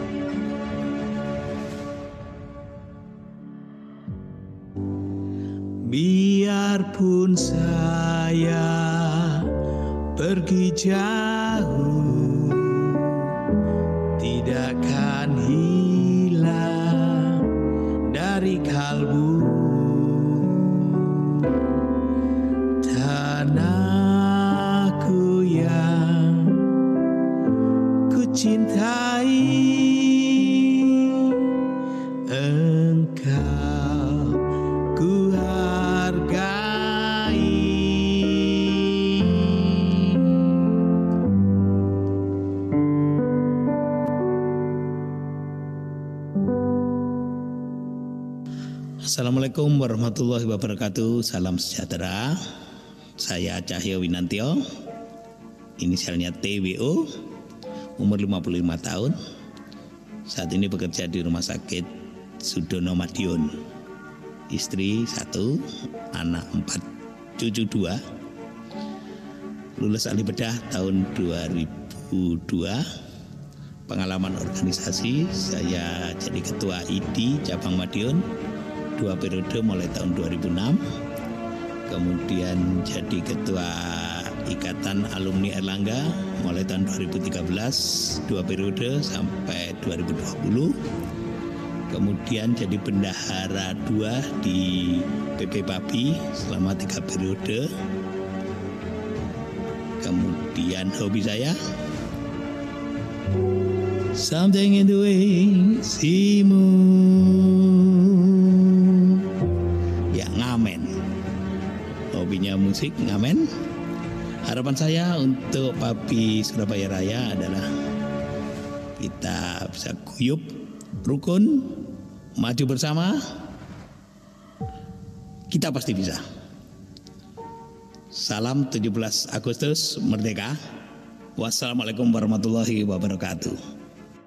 Biarpun saya pergi jauh, tidak akan hilang dari kalbu. Tanahku yang ku cintai, engkau ku hargai. Assalamualaikum warahmatullahi wabarakatuh. Salam sejahtera. Saya Cahyo Winantio, inisialnya T W O, umur lima puluh lima tahun. Saat ini bekerja di Rumah Sakit Sudono Madiun. Istri satu, anak empat, cucu dua. Lulus ahli bedah tahun dua ribu dua. Pengalaman organisasi, saya jadi ketua I D cabang Madiun dua periode mulai tahun dua ribu enam, kemudian jadi ketua Ikatan Alumni Erlangga mulai tahun dua ribu tiga belas, dua periode sampai dua ribu dua puluh, kemudian jadi bendahara dua di P P Pabi selama tiga periode, kemudian hobi saya something in the way see ya ngamen, hobinya musik ngamen. Harapan saya untuk Pabi Surabaya Raya adalah kita bisa guyup, rukun, maju bersama. Kita pasti bisa. Salam tujuh belas Agustus Merdeka. Wassalamualaikum warahmatullahi wabarakatuh.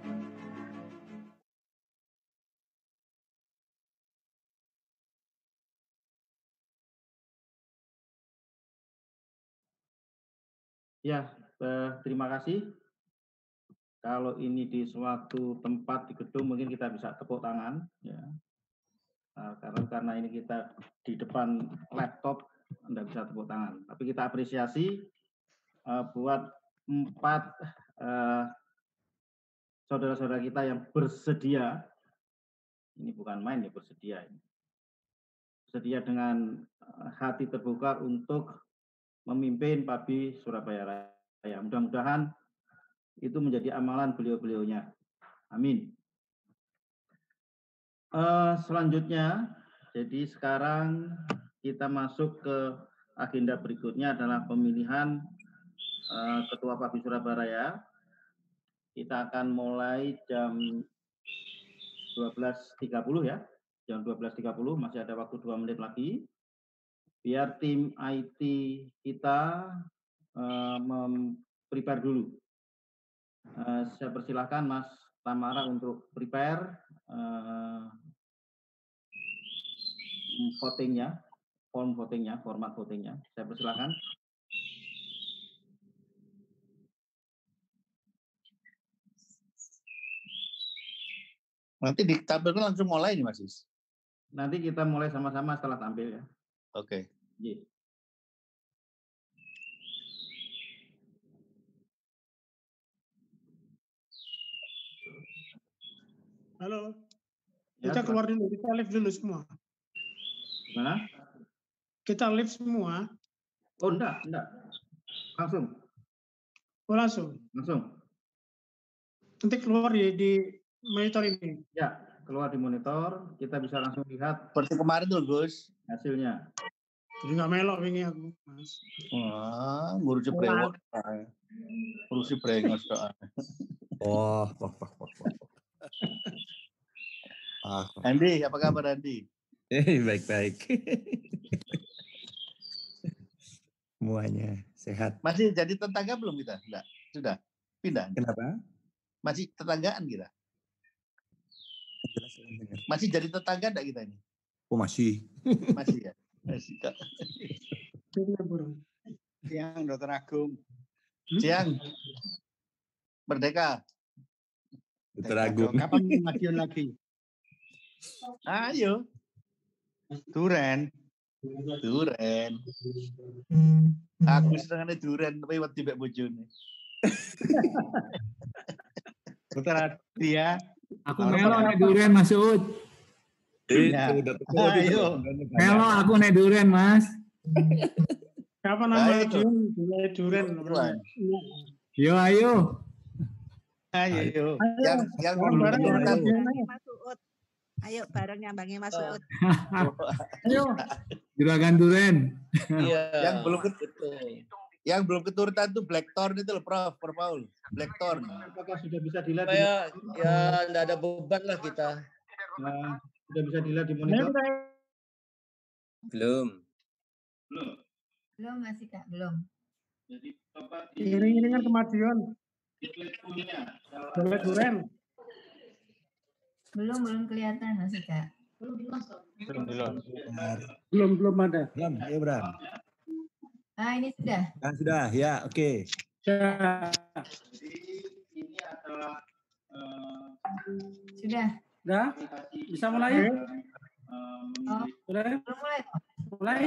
Ya, eh, terima kasih. Kalau ini di suatu tempat di gedung mungkin kita bisa tepuk tangan, ya. Nah, karena karena ini kita di depan laptop, Anda bisa tepuk tangan. Tapi kita apresiasi uh, buat empat uh, saudara-saudara kita yang bersedia. Ini bukan main ya, bersedia. Bersedia dengan uh, hati terbuka untuk memimpin Pabi Surabaya Raya. Mudah-mudahan itu menjadi amalan beliau-beliaunya. Amin. Uh, selanjutnya, jadi sekarang kita masuk ke agenda berikutnya adalah pemilihan uh, Ketua Pabi Surabaya Raya. Kita akan mulai jam dua belas tiga puluh ya, jam dua belas tiga puluh, masih ada waktu dua menit lagi. Biar tim I T kita uh, prepare dulu. Uh, saya persilahkan Mas Tamara untuk prepare uh, votingnya, form votingnya, format votingnya. Saya persilahkan. Nanti ditampilkan langsung mulai nih Mas Is. Nanti kita mulai sama-sama setelah tampil ya. Oke. Okay. Yeah. Halo. Ya, Kita keluar dulu, kita live dulu semua. Gimana? Kita live semua. Oh enggak, enggak. Langsung. Oh langsung? Langsung. Nanti keluar di, di monitor ini? Ya, keluar di monitor. Kita bisa langsung lihat. Seperti kemarin tuh Gus. Hasilnya. Jadi nggak melok ini aku, Mas. Wah, ngurusi brewok. Ngurusi brengos doa. Oh, wah, wah, wah, wah. Ah. Andi, apa kabar Andi? Eh, baik-baik. Semuanya sehat. Masih jadi tetangga belum kita? Enggak, sudah pindah. Kenapa? Masih tetanggaan kita? Masih jadi tetangga enggak kita ini? Oh, masih. Masih ya? Masih, Kak. Siang, Dokter Agung. Siang. Merdeka. Dokter Agung. Kapan Madiun lagi? Ayo. Duren. Duren. Aku senengane duren tapi wedi mbek bojone. Dokter Adia. Aku melo nek duren Mas Ud. Ya. Ayo. Melo aku nek duren Mas. Kapan nama duren? Duren. Yo ayo. Ayo. Yang yang belum keturutan. Ayo bareng nyambangi Mas Uut. Ayo. Juragan duren. Iya. Yang belum yang belum keturutan itu Blackthorn itu loh, Prof, Prof Paul. Blackthorn. Apakah sudah bisa dilihat? Kayak ya enggak ada beban lah kita. Nah, Sudah bisa dilihat di monitor? Belum. Belum. Belum masih Kak, belum. Jadi Bapak di Iring-iringan kemajuan. di platformnya. Boleh duren. Belum belum kelihatan masih Kak. Belum, belum. Belum belum ada. Bram, ya Bram. Ah ini sudah. Nah, sudah, ya, oke. Ya. Jadi ini adalah eh, Sudah. Sudah? Bisa mulai? Oh, Mulai? belum mulai. Mulai?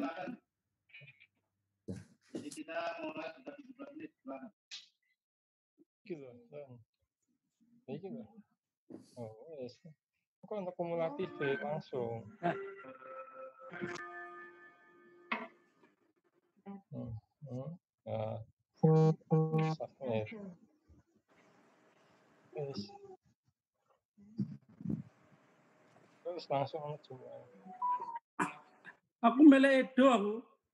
jadi kita mulai sudah tujuh belas menit silakan. Gitu. Ini gitu. Oh, yes. Kok untuk kumulatif langsung. Hmm. Hmm. Nah. Submit. Yes. Terus langsung coba. Aku milih Edo aku.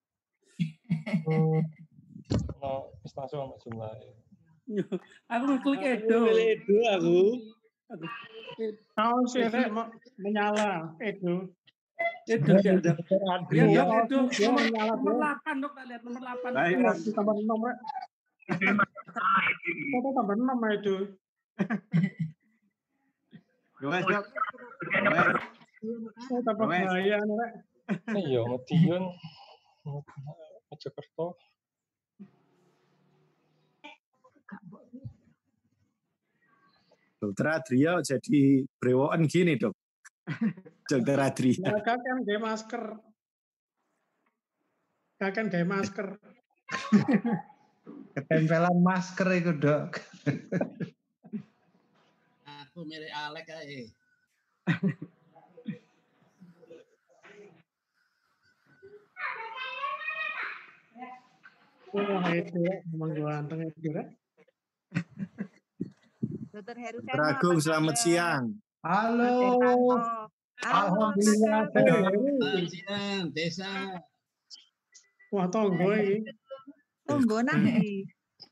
No, terus langsung jumlah. Aku ngeklik Edo. Milih Edo aku. Tahu sih menyala Edo. Edo ya ada. Dia dia Edo nomor delapan dok, tak lihat nomor delapan. Tambah nomor. Kita tambah enam Edo. Wes, Dok. Saya tambah bahaya nek. Iya, Madiun. Mojokerto. Dokter Adria jadi brewokan gini, Dok. Dokter Adria. Mereka kan gaya masker. Mereka kan gaya masker. Ketempelan masker itu, Dok. Aku mirip Alek ae. Wah, itu memang ganteng itu ya. Dokter Heru Dokter Agung, selamat siang. Halo. Alhamdulillah. Selamat siang, Desa. Wah, tonggo ini. Tonggo nanti.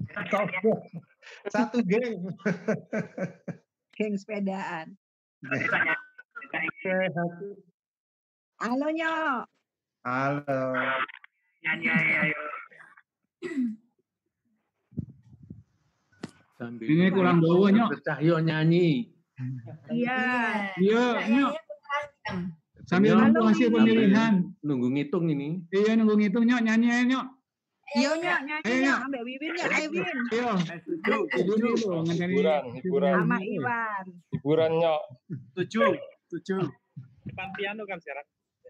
Satu geng. Geng sepedaan. Halo, Nyok. Halo. Nyanyi ayo. Ini kurang bawa Nyok. Cahyo nyanyi. Iya. Iya, Nyok. Sambil nunggu hasil pemilihan. Nunggu ngitung ini. Iya, nunggu ngitung Nyok, nyanyi aja Nyok. Yo Nyok, nyanyi Ayo, Nyok, Nyok. ambek Wiwin Nyok, ayo Win. Ayo. Setuju. Setuju loh, ngenteni. Hiburan, hiburan. Sama Iwan. Hiburan Nyok. Setuju. Setuju. Depan piano kan sekarang.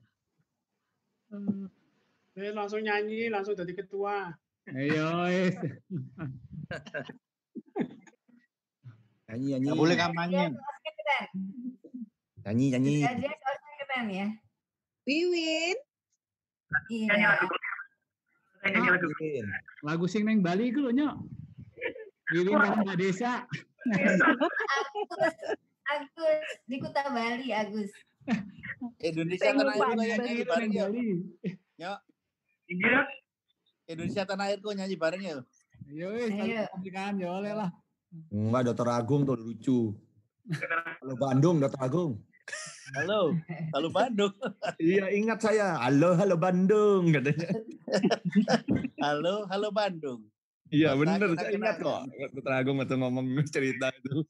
Hmm. Eh, langsung nyanyi, langsung jadi ketua. Ayo, wes. Nyanyi, nyanyi. Nggak boleh kampanye. Nyanyi, nyanyi. Adria soalnya keren ya. Wiwin. Iya. Lagu sing neng Bali iku lho Nyok. Wiwin karo Mbak Desa. Agus, Agus di Kuta Bali, Agus. Indonesia tanah airku nyanyi bareng ya. Nyok. Indonesia tanah airku nyanyi bareng ya. Ayo wes, kan ya oleh lah. Enggak, Dokter Agung tuh lucu. Halo Bandung, Dokter Agung. Halo, halo Bandung. Iya, ingat saya. Halo, halo Bandung katanya. Halo, halo Bandung. Iya, bener. Saya ingat kok. Dokter Agung waktu ngomong cerita itu.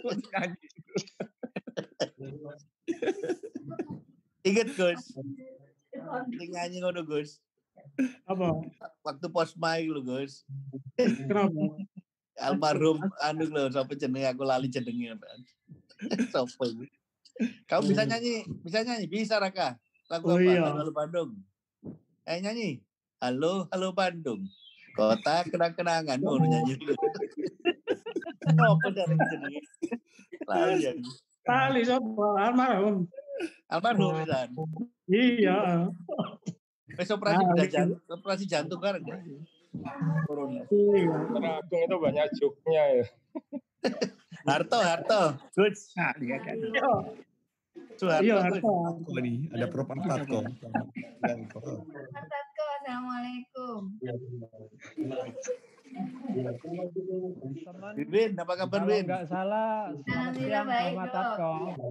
Ingat Gus. Sing nyanyi ngono Gus. Apa? Waktu posma iku lho Gus. Kenapa? Almarhum anu lho, sapa jenenge aku lali jenenge. Sopo iku? Kamu bisa nyanyi, bisa nyanyi, bisa Raka. Lagu Oh, apa? iya. Halo, halo Bandung. Eh nyanyi. Halo, halo Bandung. Kota kenang-kenangan mau nyanyi dulu. Apa dari jenenge? Lali ya. Kali sapa almarhum. Almarhum pisan. Iya. Wis operasi Nah, bedah gitu. jantung, operasi jantung kan. Corona. Dokter Agung itu banyak joknya ya. Harto, Harto. Good. Nah, dia kan. Soeharto. Iya, Good. Harto. Oh, ini ada Prof Artatko. Assalamualaikum. Win, apa kabar Kalau Win? nggak salah, selamat siang Muhammad Tatko.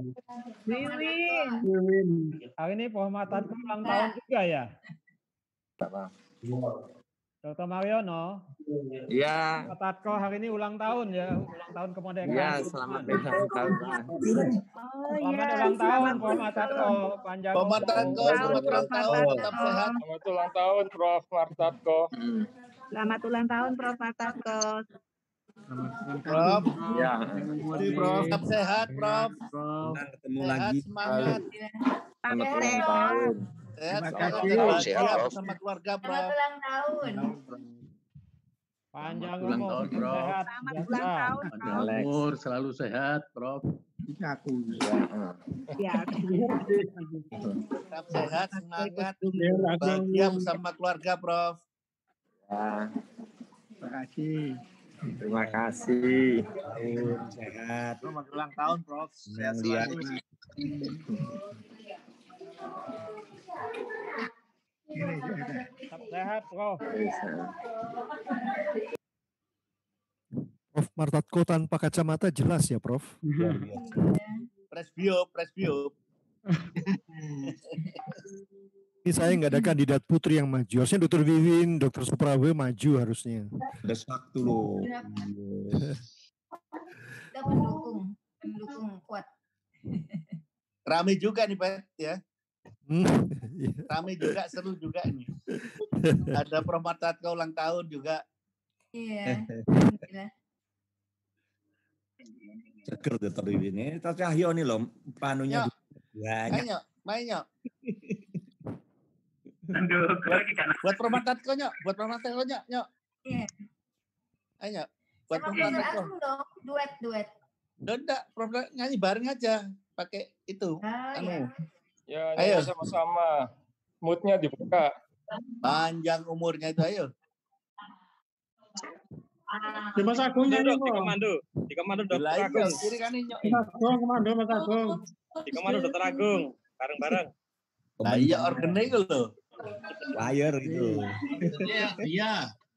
Wiwin. Hari ini Muhammad Tatko ulang tahun juga ya? Dokter Mariono. Iya. Muhammad Tatko hari ini ulang tahun ya, ulang tahun kemerdekaan. Iya, selamat ulang tahun, Pak. Oh Selamat iya, ulang tahun selamat Muhammad Tatko, panjang Muhammad umur. Tatko, selamat ulang tahun, tetap sehat. Selamat ulang tahun, Prof Martatko. Selamat ulang tahun Prof Martatko. Prof, Ya. Prof, tetap sehat, Prof. Ketemu Sehat, lagi. semangat. Selamat ulang tahun. Sehat, Terima semangat, kasih. bahagia Prof. bersama keluarga, Selamat Prof. ulang tahun. Panjang Ulang umur, tahun, Prof. sehat, Selamat sejahtera. ulang tahun Prof. Alex. Umur selalu sehat, Prof. Aku. Ya. Tetap sehat, semangat, bahagia bersama keluarga, Prof. Ya. Terima kasih. Terima kasih. Tahun sehat. Selamat ulang tahun, Prof. Sehat Lihat. selalu. Tetap sehat, Prof. Prof Martatko tanpa kacamata jelas ya, Prof. Presbio, presbio. Ini saya nggak ada kandidat putri yang maju. Harusnya Dokter Wiwin, Dokter Suprawe maju harusnya. Desak dulu. Kita pendukung, pendukung kuat. Rame juga nih, Pak, ya. Hmm, Rame juga, seru juga nih. Ada Prof Martatko ulang tahun juga. Iya. Alhamdulillah. Seger Dokter Wiwin ini. Tapi Cahyo nih loh, panunya Nyok, banyak. ayo, main nyok. Buat Prof Martatko nyok, buat Prof Martatko nyok, nyok. Iya. Ayo nyok, buat Sama Prof Profesor Martatko. Agung dong, duet duet. Udah, Prof nyanyi bareng aja, pakai itu. Ah, Anu. ya. Ya, Ayo. nyanyi sama-sama. Moodnya dibuka. Panjang umurnya itu, ayo. Di Mas Agung nyanyi Di kok. komando, di komando Dokter Lah iya, Agung. kiri kan nyok. Mas Agung, komando Mas Agung. Di komando Dokter Agung, bareng-bareng. Lah iya, organnya itu loh. Player itu. Iya.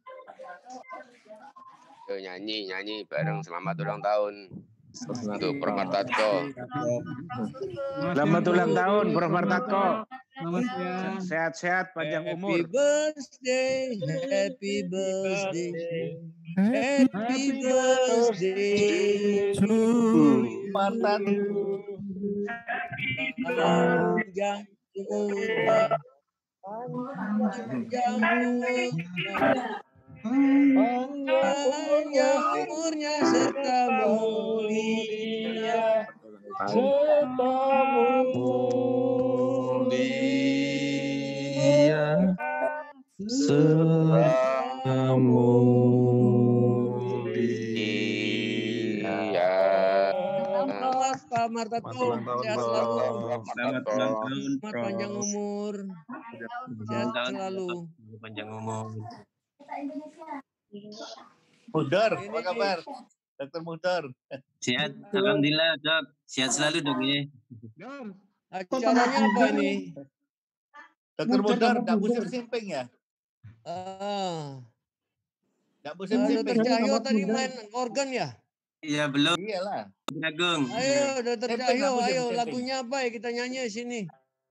Yo, nyanyi, nyanyi bareng selamat ulang tahun untuk Prof Martatko. Selamat ulang tahun, Prof Martatko. Selamat siang. Sehat-sehat, panjang Happy umur. birthday, happy birthday, happy birthday to Martatko. Panjang umurnya, panjang umurnya, panjang umurnya serta mulia, serta Mulia, serta mulia. Selamat Pak Martatko, sehat selalu, Selamat ulang tahun, selamat panjang umur, sehat selalu. Panjang umur. Mudar, apa kabar? Dokter Mudar. Sehat, alhamdulillah dok. Sehat selalu dok ya. Acaranya apa ini? Dokter Mudar, nggak musim simping ya? Ah, Nggak musim ah, simping. Dokter Cahyo tadi main organ ya? Iya belum. Iyalah. Agung. Ayo Dokter Simping, Cahyo, nggak musim ayo simping. lagunya apa ya kita nyanyi di sini?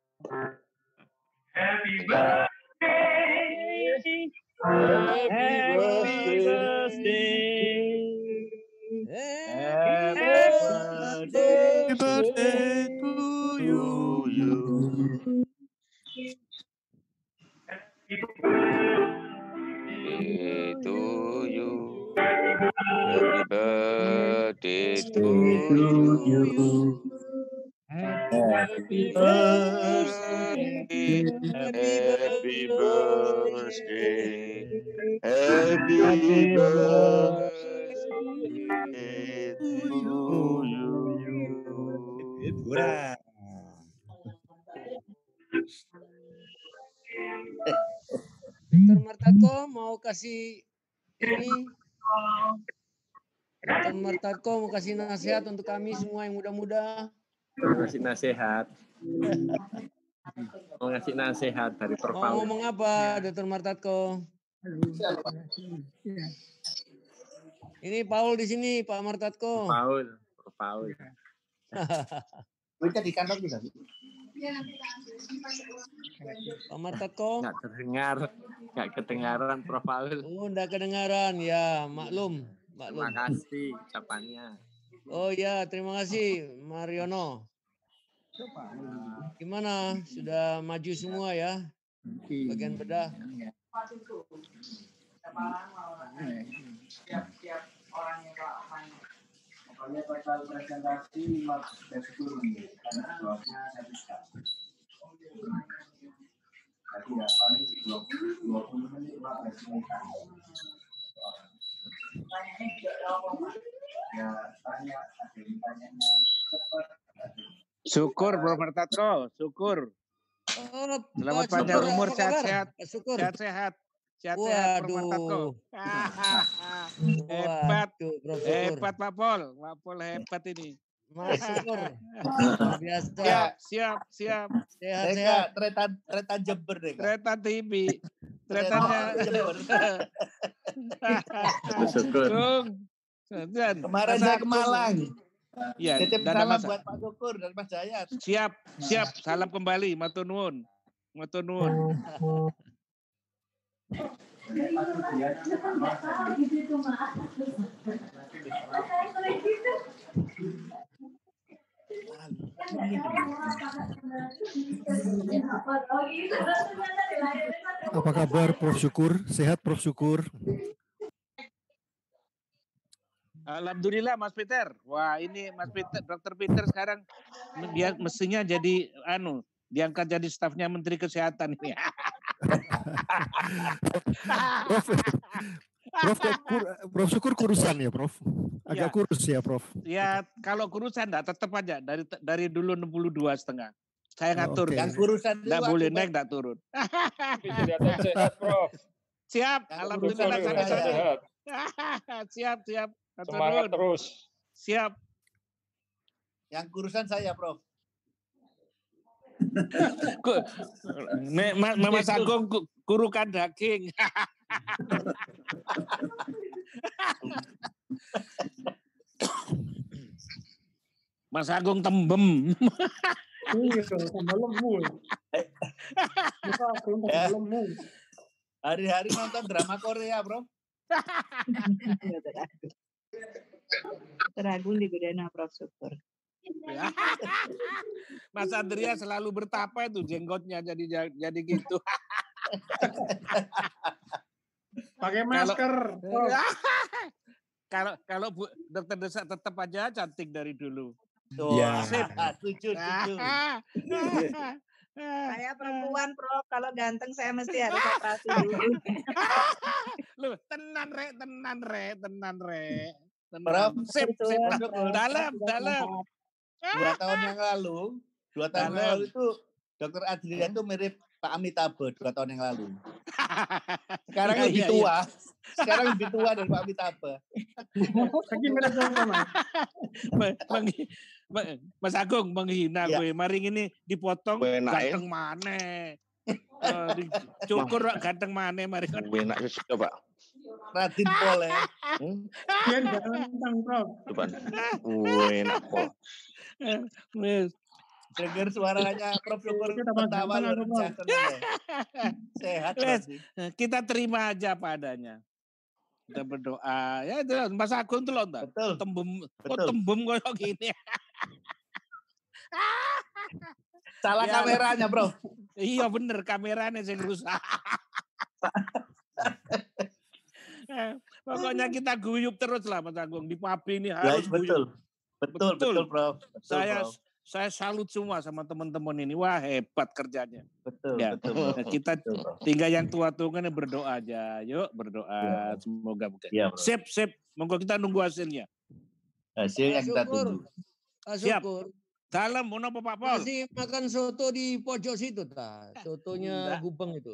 Happy birthday. Happy birthday to you. Birthday to you. Happy birthday to you. Happy birthday. Happy birthday. Happy birthday to you. Hiburan. Dokter Martatko mau kasih ini. Dokter Martatko mau kasih nasihat untuk kami semua yang muda-muda. Ngasih nasihat. Mau ngasih nasihat dari Prof. Mau ngomong apa, Dokter Martatko? Ini Paul di sini, Pak Martatko. Paul, Paul. Bisa di kantor juga. Pak Martatko. Nggak terdengar, nggak kedengaran Prof Paul. Oh, nggak kedengaran, ya maklum. maklum. Terima kasih ucapannya. Oh ya, terima kasih Mariono. Gimana? Sudah maju semua ya? Bagian bedah. Siap-siap orang yang pokoknya total presentasi lima belas menit karena slotnya satu jam. Jadi ya paling dua puluh menit lima belas menit. Tanyanya juga ya tanya ada yang tanyanya cepat. Syukur Bro Martatko, syukur. Oh, selamat Pak panjang Syukur, umur, apa kabar? sehat-sehat. Pak Syukur. Sehat-sehat. Sehat-sehat Bro Martatko. Hebat. Waduh, Bro Syukur. Hebat Pak Pol. Pak Pol hebat ini. Mas Syukur. Luar biasa. Ya, siap, siap. Sehat-sehat. Kereta kereta Jember deh. Kereta T V. Keretanya Jember. Syukur. Kemarin saya ke Malang. Iya, Titip dan salam Mas- buat Pak Syukur dan Mas Dayat. Siap, siap. Salam kembali, matur nuwun. Matur nuwun. Apa kabar Prof Syukur? Sehat Prof Syukur? Alhamdulillah Mas Peter. Wah, ini Mas Peter, Dokter Peter sekarang dia mestinya jadi anu, diangkat jadi stafnya Menteri Kesehatan ini. Prof, Prof, kok kur- Prof Syukur kurusan ya Prof? Ya. Agak kurus ya Prof? Ya, kalau kurusan enggak tetap aja dari dari dulu enam puluh dua setengah. Saya Oh, ngatur. oke. Yang kurusan enggak dulu boleh aku, naik, enggak turun. Kelihatan sehat, Prof. Siap, Yang alhamdulillah kurusan sampai kelihatan sana. sehat. Siap, siap. Matur Semangat nuwun. terus. Siap. Yang kurusan saya, Prof. Ku- Me- Mas Mas Agung ku- kurukan daging. Mas Agung tembem. Iya, tambah lemu. Muka aku tambah lemu. Hari-hari nonton drama Korea, Bro. Teragung di Bedana Prof Syukur. Mas Andrea selalu bertapa itu jenggotnya jadi jadi gitu. Pakai Kalau- masker. Prof. Kalau kalau Bu Dokter Desa tetap aja cantik dari dulu. Ya. Sip. Setuju, setuju. Saya perempuan, Prof. Kalau ganteng saya mesti harus operasi dulu. Lu tenan rek, tenan rek, tenan rek. Tenan. Prof, Sip, betul, sip. Prof. Dalam, dalam. Dua tahun yang lalu, dua tahun yang Dalam. lalu itu Dokter Adrian itu mirip Pak Amitabh dua tahun yang lalu. Sekarang Iya, lebih iya, tua. Sekarang lebih tua dari Pak Amitabh. Lagi mirip sama, Mas. Meng- meng- meng- Mas Agung menghina Ya. gue. Mari ini dipotong Enak, ya. ganteng maneh. Eh, dicukur kok ganteng maneh mari. Enak sih coba. Radin Pol ya. Biar ganteng, Prof. Coba. Enak kok. Wes. Dengar suaranya Prof Syukur Kita tambah ketawa ganteng luar aku, Prof. biasa. loh. Sehat Wes, Prof. kita terima aja apa adanya. Kita berdoa. Ya, itu Mas Agung tuh loh, enggak? Betul. Tembem, oh Betul. tembem kayak gini. Salah Ya, kameranya, Prof. Iya bener, kameranya yang rusak. Eh, Pokoknya kita guyup terus lah Mas Agung. Di Papi ini Ya, harus betul. guyup. Betul, betul, Prof. Betul, Saya Prof. saya salut semua sama teman-teman ini. Wah, hebat kerjanya. Betul, Ya, betul, Prof. nah, kita Betul, Prof. tinggal yang tua-tua kan berdoa aja. Yuk berdoa. Semoga bukan. Iya, Prof. Sip, sip. Monggo kita nunggu hasilnya. Hasil yang kita Syukur. tunggu. Pak Siap. Syukur. Salam, mau apa Pak Pol? Masih makan soto di pojok situ, ta. Sotonya Enggak. Gubeng itu.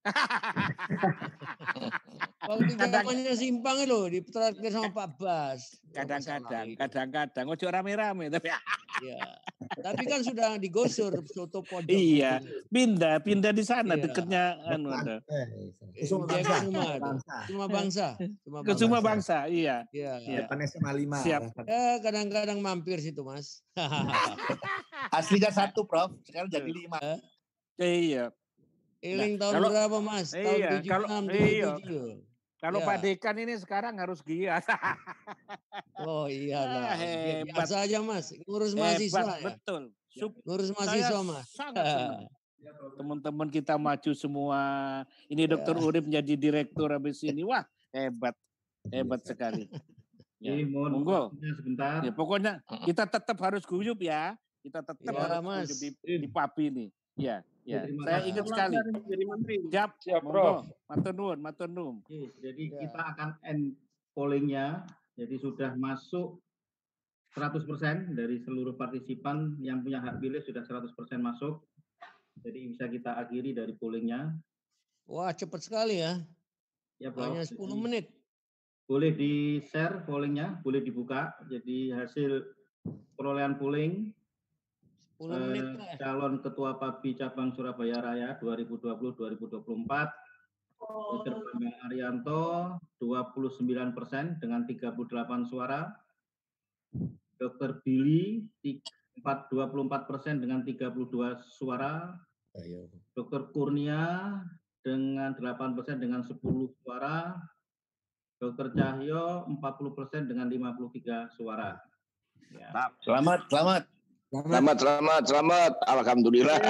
Waktu zamannya Simpang loh, ditraktir sama Pak Bas. Kadang-kadang, kadang-kadang, ojo rame-rame tapi. Ya, tapi kan sudah digosur soto pojok. Iya, pindah, pindah di sana Iya. deketnya anu ada. Kusuma bangsa. Kusuma bangsa. Kusuma bangsa, iya. Iya. Depan S M A lima. Siap. Ya, kadang-kadang mampir situ, Mas. Aslinya satu, Prof. Sekarang jadi lima. Iya. Iling Nah, tahun kalau- berapa, Mas? Tahun Iya, tujuh kalau enam, iya. tujuh tujuh. Kalau Ya. Pak Dekan ini sekarang harus giat. Oh iya lah. Ah, hebat. Biasa aja, Mas. Ngurus Hebat, mahasiswa ya. betul. Sup, Ngurus saya mahasiswa, Mas. sangat senang. Teman-teman kita maju semua. Ini Ya. Dokter Urip jadi direktur habis ini. Wah, hebat. Hebat sekali. Ya, Oke, mohon monggo. waktunya sebentar. Ya, pokoknya kita tetap harus guyup ya. Kita tetap Ya, harus Mas. guyup di, di P A P I ini. Ya, ya. Terima Saya kasih. ingat sekali. Jadi menteri. Siap, Siap, monggo. Prof. Matur nuwun, matur nuwun. Oke, jadi Ya. kita akan end pollingnya. Jadi sudah masuk seratus persen dari seluruh partisipan yang punya hak pilih sudah seratus persen masuk. Jadi bisa kita akhiri dari pollingnya. Wah, cepat sekali ya. Ya, Prof. Hanya sepuluh Jadi, menit. boleh di-share pollingnya, boleh dibuka. Jadi hasil perolehan polling sepuluh eh, menit lah. calon Ketua P A B I Cabang Surabaya Raya dua ribu dua puluh sampai dua ribu dua puluh empat, Dokter Bambang Arianto dua puluh sembilan persen dengan tiga puluh delapan suara. Dokter Billy dua puluh empat persen dengan tiga puluh dua suara. Dokter Kurnia dengan delapan persen dengan sepuluh suara. Dokter Cahyo empat puluh persen dengan lima puluh tiga suara. Ya. Selamat, selamat. Selamat, selamat, selamat. Alhamdulillah.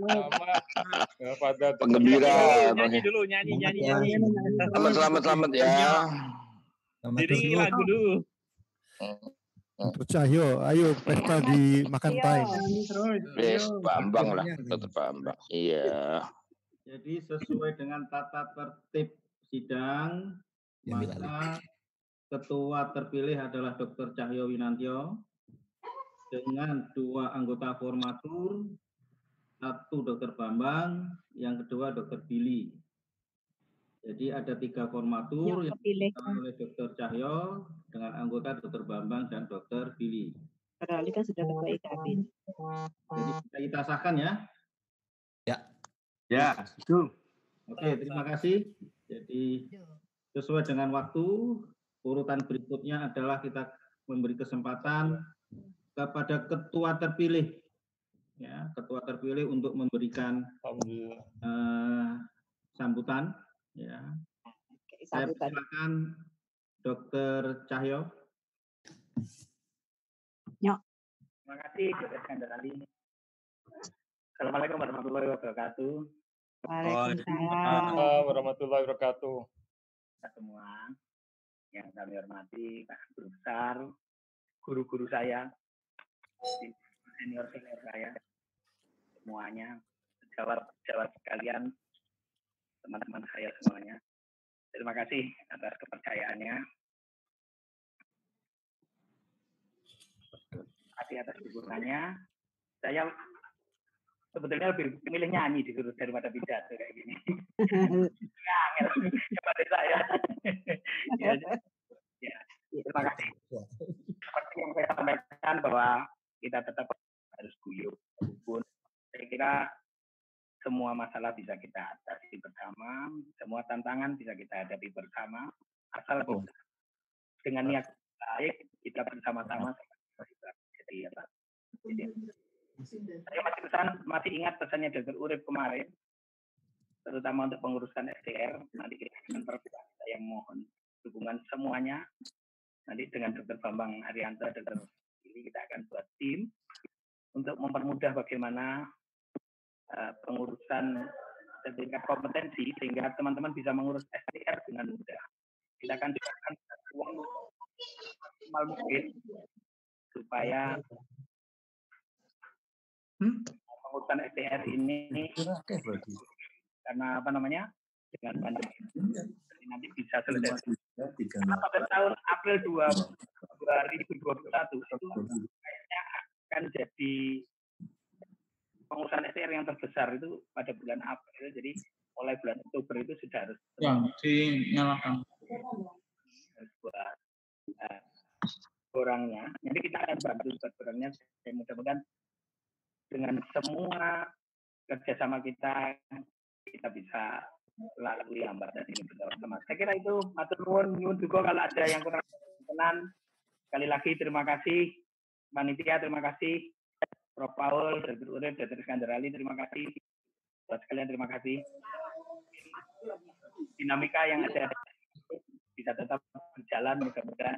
Pada Penggembira. Nyanyi dulu, nyanyi, nyanyi, nyanyi. Selamat, selamat, selamat ya. Diringi lagu dulu. Dokter Cahyo, ayo pesta di makan time. Wes, Bambang lah, Dokter Bambang. Iya. Jadi sesuai dengan tata tertib sidang, maka ketua terpilih adalah Dokter Cahyo Winantio dengan dua anggota formatur, satu Dokter Bambang, yang kedua Dokter Billy. Jadi ada tiga formatur yang dilakukan oleh Dokter Cahyo dengan anggota Dokter Bambang dan Dokter Billy. Padahal kan sudah ketua I K B. Jadi kita, kita sahkan ya. Ya. Ya, itu. Oke, terima kasih. Jadi sesuai dengan waktu, urutan berikutnya adalah kita memberi kesempatan kepada ketua terpilih, ya, ketua terpilih untuk memberikan eh, sambutan. Ya, saya persilakan Dokter Cahyo. Terima kasih, Dokter Iskandar Ali. Assalamualaikum warahmatullahi wabarakatuh. Waalaikumsalam warahmatullahi wabarakatuh. Kita semua yang kami hormati, Pak Guru Besar, guru-guru saya, senior-senior saya, semuanya, sejawat-sejawat sekalian, teman-teman saya semuanya. Terima kasih atas kepercayaannya. Terima kasih atas dukungannya. Saya sebetulnya lebih milih nyanyi daripada pidato kayak gini. Ya, kepada saya. Ya, ya, terima kasih. Seperti yang saya sampaikan bahwa kita tetap harus guyup. Walaupun saya kira semua masalah bisa kita atasi bersama, semua tantangan bisa kita hadapi bersama, asal kita dengan niat baik kita bersama-sama. Jadi, apa? Jadi, saya masih pesan, masih ingat pesannya Dokter Urip kemarin, terutama untuk pengurusan S D R. Nanti kita akan berbuat. Saya mohon dukungan semuanya. Nanti dengan Dokter Bambang Arianto, Dokter ini kita akan buat tim untuk mempermudah bagaimana uh, pengurusan sertifikat kompetensi sehingga teman-teman bisa mengurus S D R dengan mudah. Kita akan gunakan uang maksimal mungkin supaya hmm? pengurusan S D R ini karena apa namanya dengan pandemi nanti bisa selesai. Karena pada tahun April dua ribu dua puluh satu itu kayaknya akan jadi pengurusan S D R yang terbesar itu pada bulan April. Jadi mulai bulan Oktober itu sudah harus Ya, dinyalakan. harus buat uh, orangnya. Nanti kita akan bantu buat orangnya. Mudah-mudahan dengan semua kerjasama kita kita bisa lalui hambatan ini bersama-sama. Saya kira itu matur nuwun, nyuwun juga kalau ada yang kurang berkenan. Sekali lagi terima kasih panitia, terima kasih Prof Paul, Dokter Urip, Dokter Iskandar Ali, terima kasih buat sekalian, terima kasih. Dinamika yang ada bisa tetap berjalan, mudah-mudahan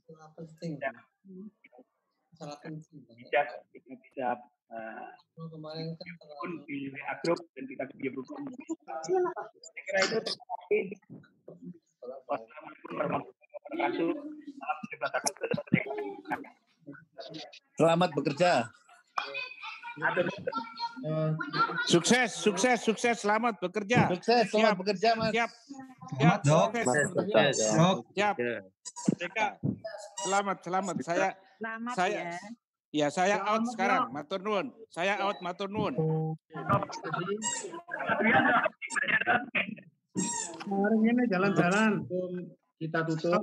bisa kita bisa uh, pun di W A Group dan kita di grup. Saya kira itu terima kasih. Wassalamualaikum warahmatullahi wabarakatuh. Selamat bekerja. Sukses, sukses, sukses. Selamat bekerja. Sukses, selamat bekerja, Mas. Siap. Siap, Dok. Sukses. Dok. Siap. Deka, selamat, selamat. Saya, Selamat saya, ya. ya saya Selamat, out sekarang. Dok. Matur nuwun. Saya out, matur nuwun. Kemarin ini jalan-jalan. Kita tutup.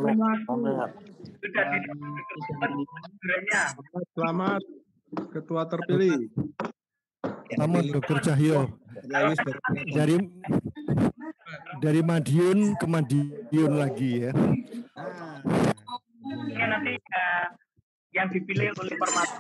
Selamat Ketua terpilih. Selamat Dokter Cahyo. Dari dari Madiun ke Madiun lagi ya. Ini nanti uh, yang dipilih oleh Permata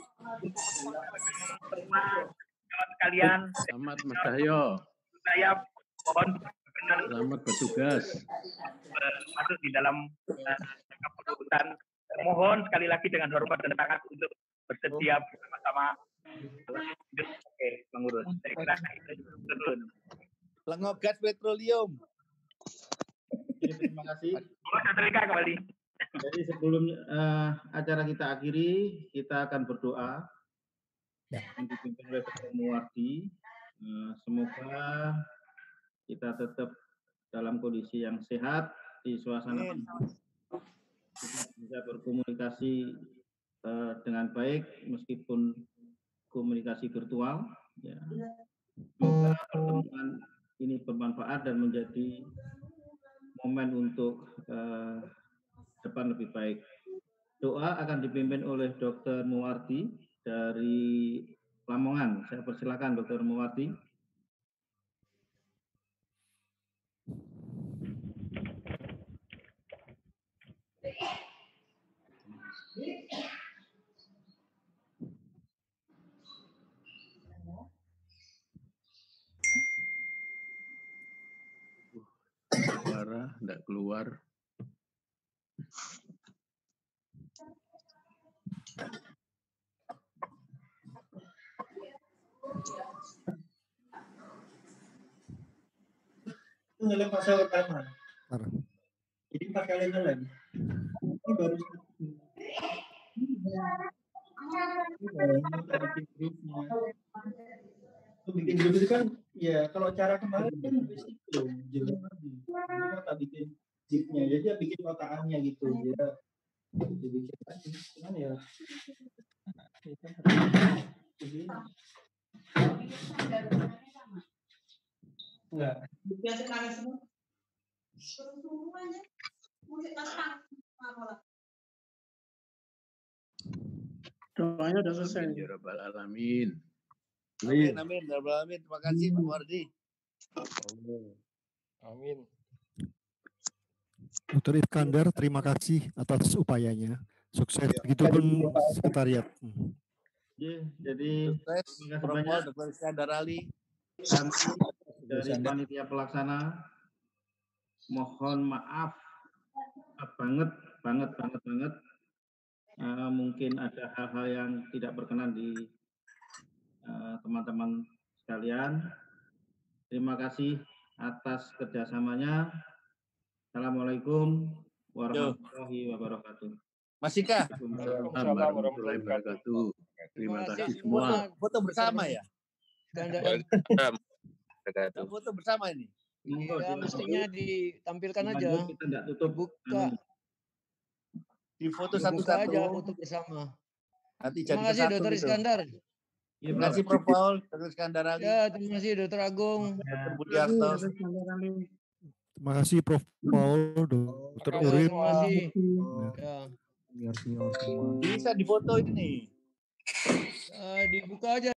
kawan sekalian. Selamat Mas Cahyo. Saya mohon benar Selamat bertugas. masuk di dalam uh, keputusan. Mohon sekali lagi dengan hormat dan sangat untuk bersedia bersama-sama. Oke, pengurus. Saya kira itu dulu. Lengogas petroleum. Terima kasih. Mohon terima kembali. Jadi sebelum uh, acara kita akhiri, kita akan berdoa yang dipimpin oleh Dokter Muwardi. Uh, semoga kita tetap dalam kondisi yang sehat di suasana kita bisa berkomunikasi uh, dengan baik meskipun komunikasi virtual. Ya. Semoga pertemuan ini bermanfaat dan menjadi momen untuk uh, depan lebih baik. Doa akan dipimpin oleh Dokter Muwardi dari Lamongan. Saya persilakan Dokter Muwardi. Suara enggak keluar. Itu ngelem fase pertama. Jadi empat kali ngelem. Ini baru itu bikin grup itu kan ya kalau cara kemarin kan risiko jadi kita bikin zipnya jadi dia bikin kotakannya gitu dia dibikin lagi cuman ya enggak biasa nangis semua semuanya musik pasang Doanya udah selesai. Ya Rabbal Alamin. Amin, amin, ya Rabbal Alamin. Terima kasih Pak Muwardi. Amin. Dokter Iskandar, terima kasih atas upayanya. Sukses. Begitupun sekretariat. Ya, jadi Sukses, Prof Paul, Dokter Iskandar Ali. Kami dari panitia pelaksana mohon maaf banget, banget, banget, banget. Uh, mungkin ada hal-hal yang tidak berkenan di teman-teman uh, sekalian. Terima kasih atas kerjasamanya. Assalamualaikum warahmatullahi wabarakatuh. Mas Ika. Waalaikumsalam warahmatullahi wabarakatuh. Terima kasih semua. Foto bersama ya? Foto bersama ini. Ya, mestinya ditampilkan aja. Kita tidak tutup. Buka. Di foto Buka satu-satu aja foto bersama. Nanti Terima kasih Dokter Iskandar. Iya, Terima kasih Prof Paul, Dokter Iskandar Ali. Ya, terima kasih Dokter Agung. Dokter Budiarto. Terima kasih Prof Paul, Dokter Ya, Urip. terima kasih. Ya. Senior-senior semua. Bisa difoto ini. Eh, dibuka aja.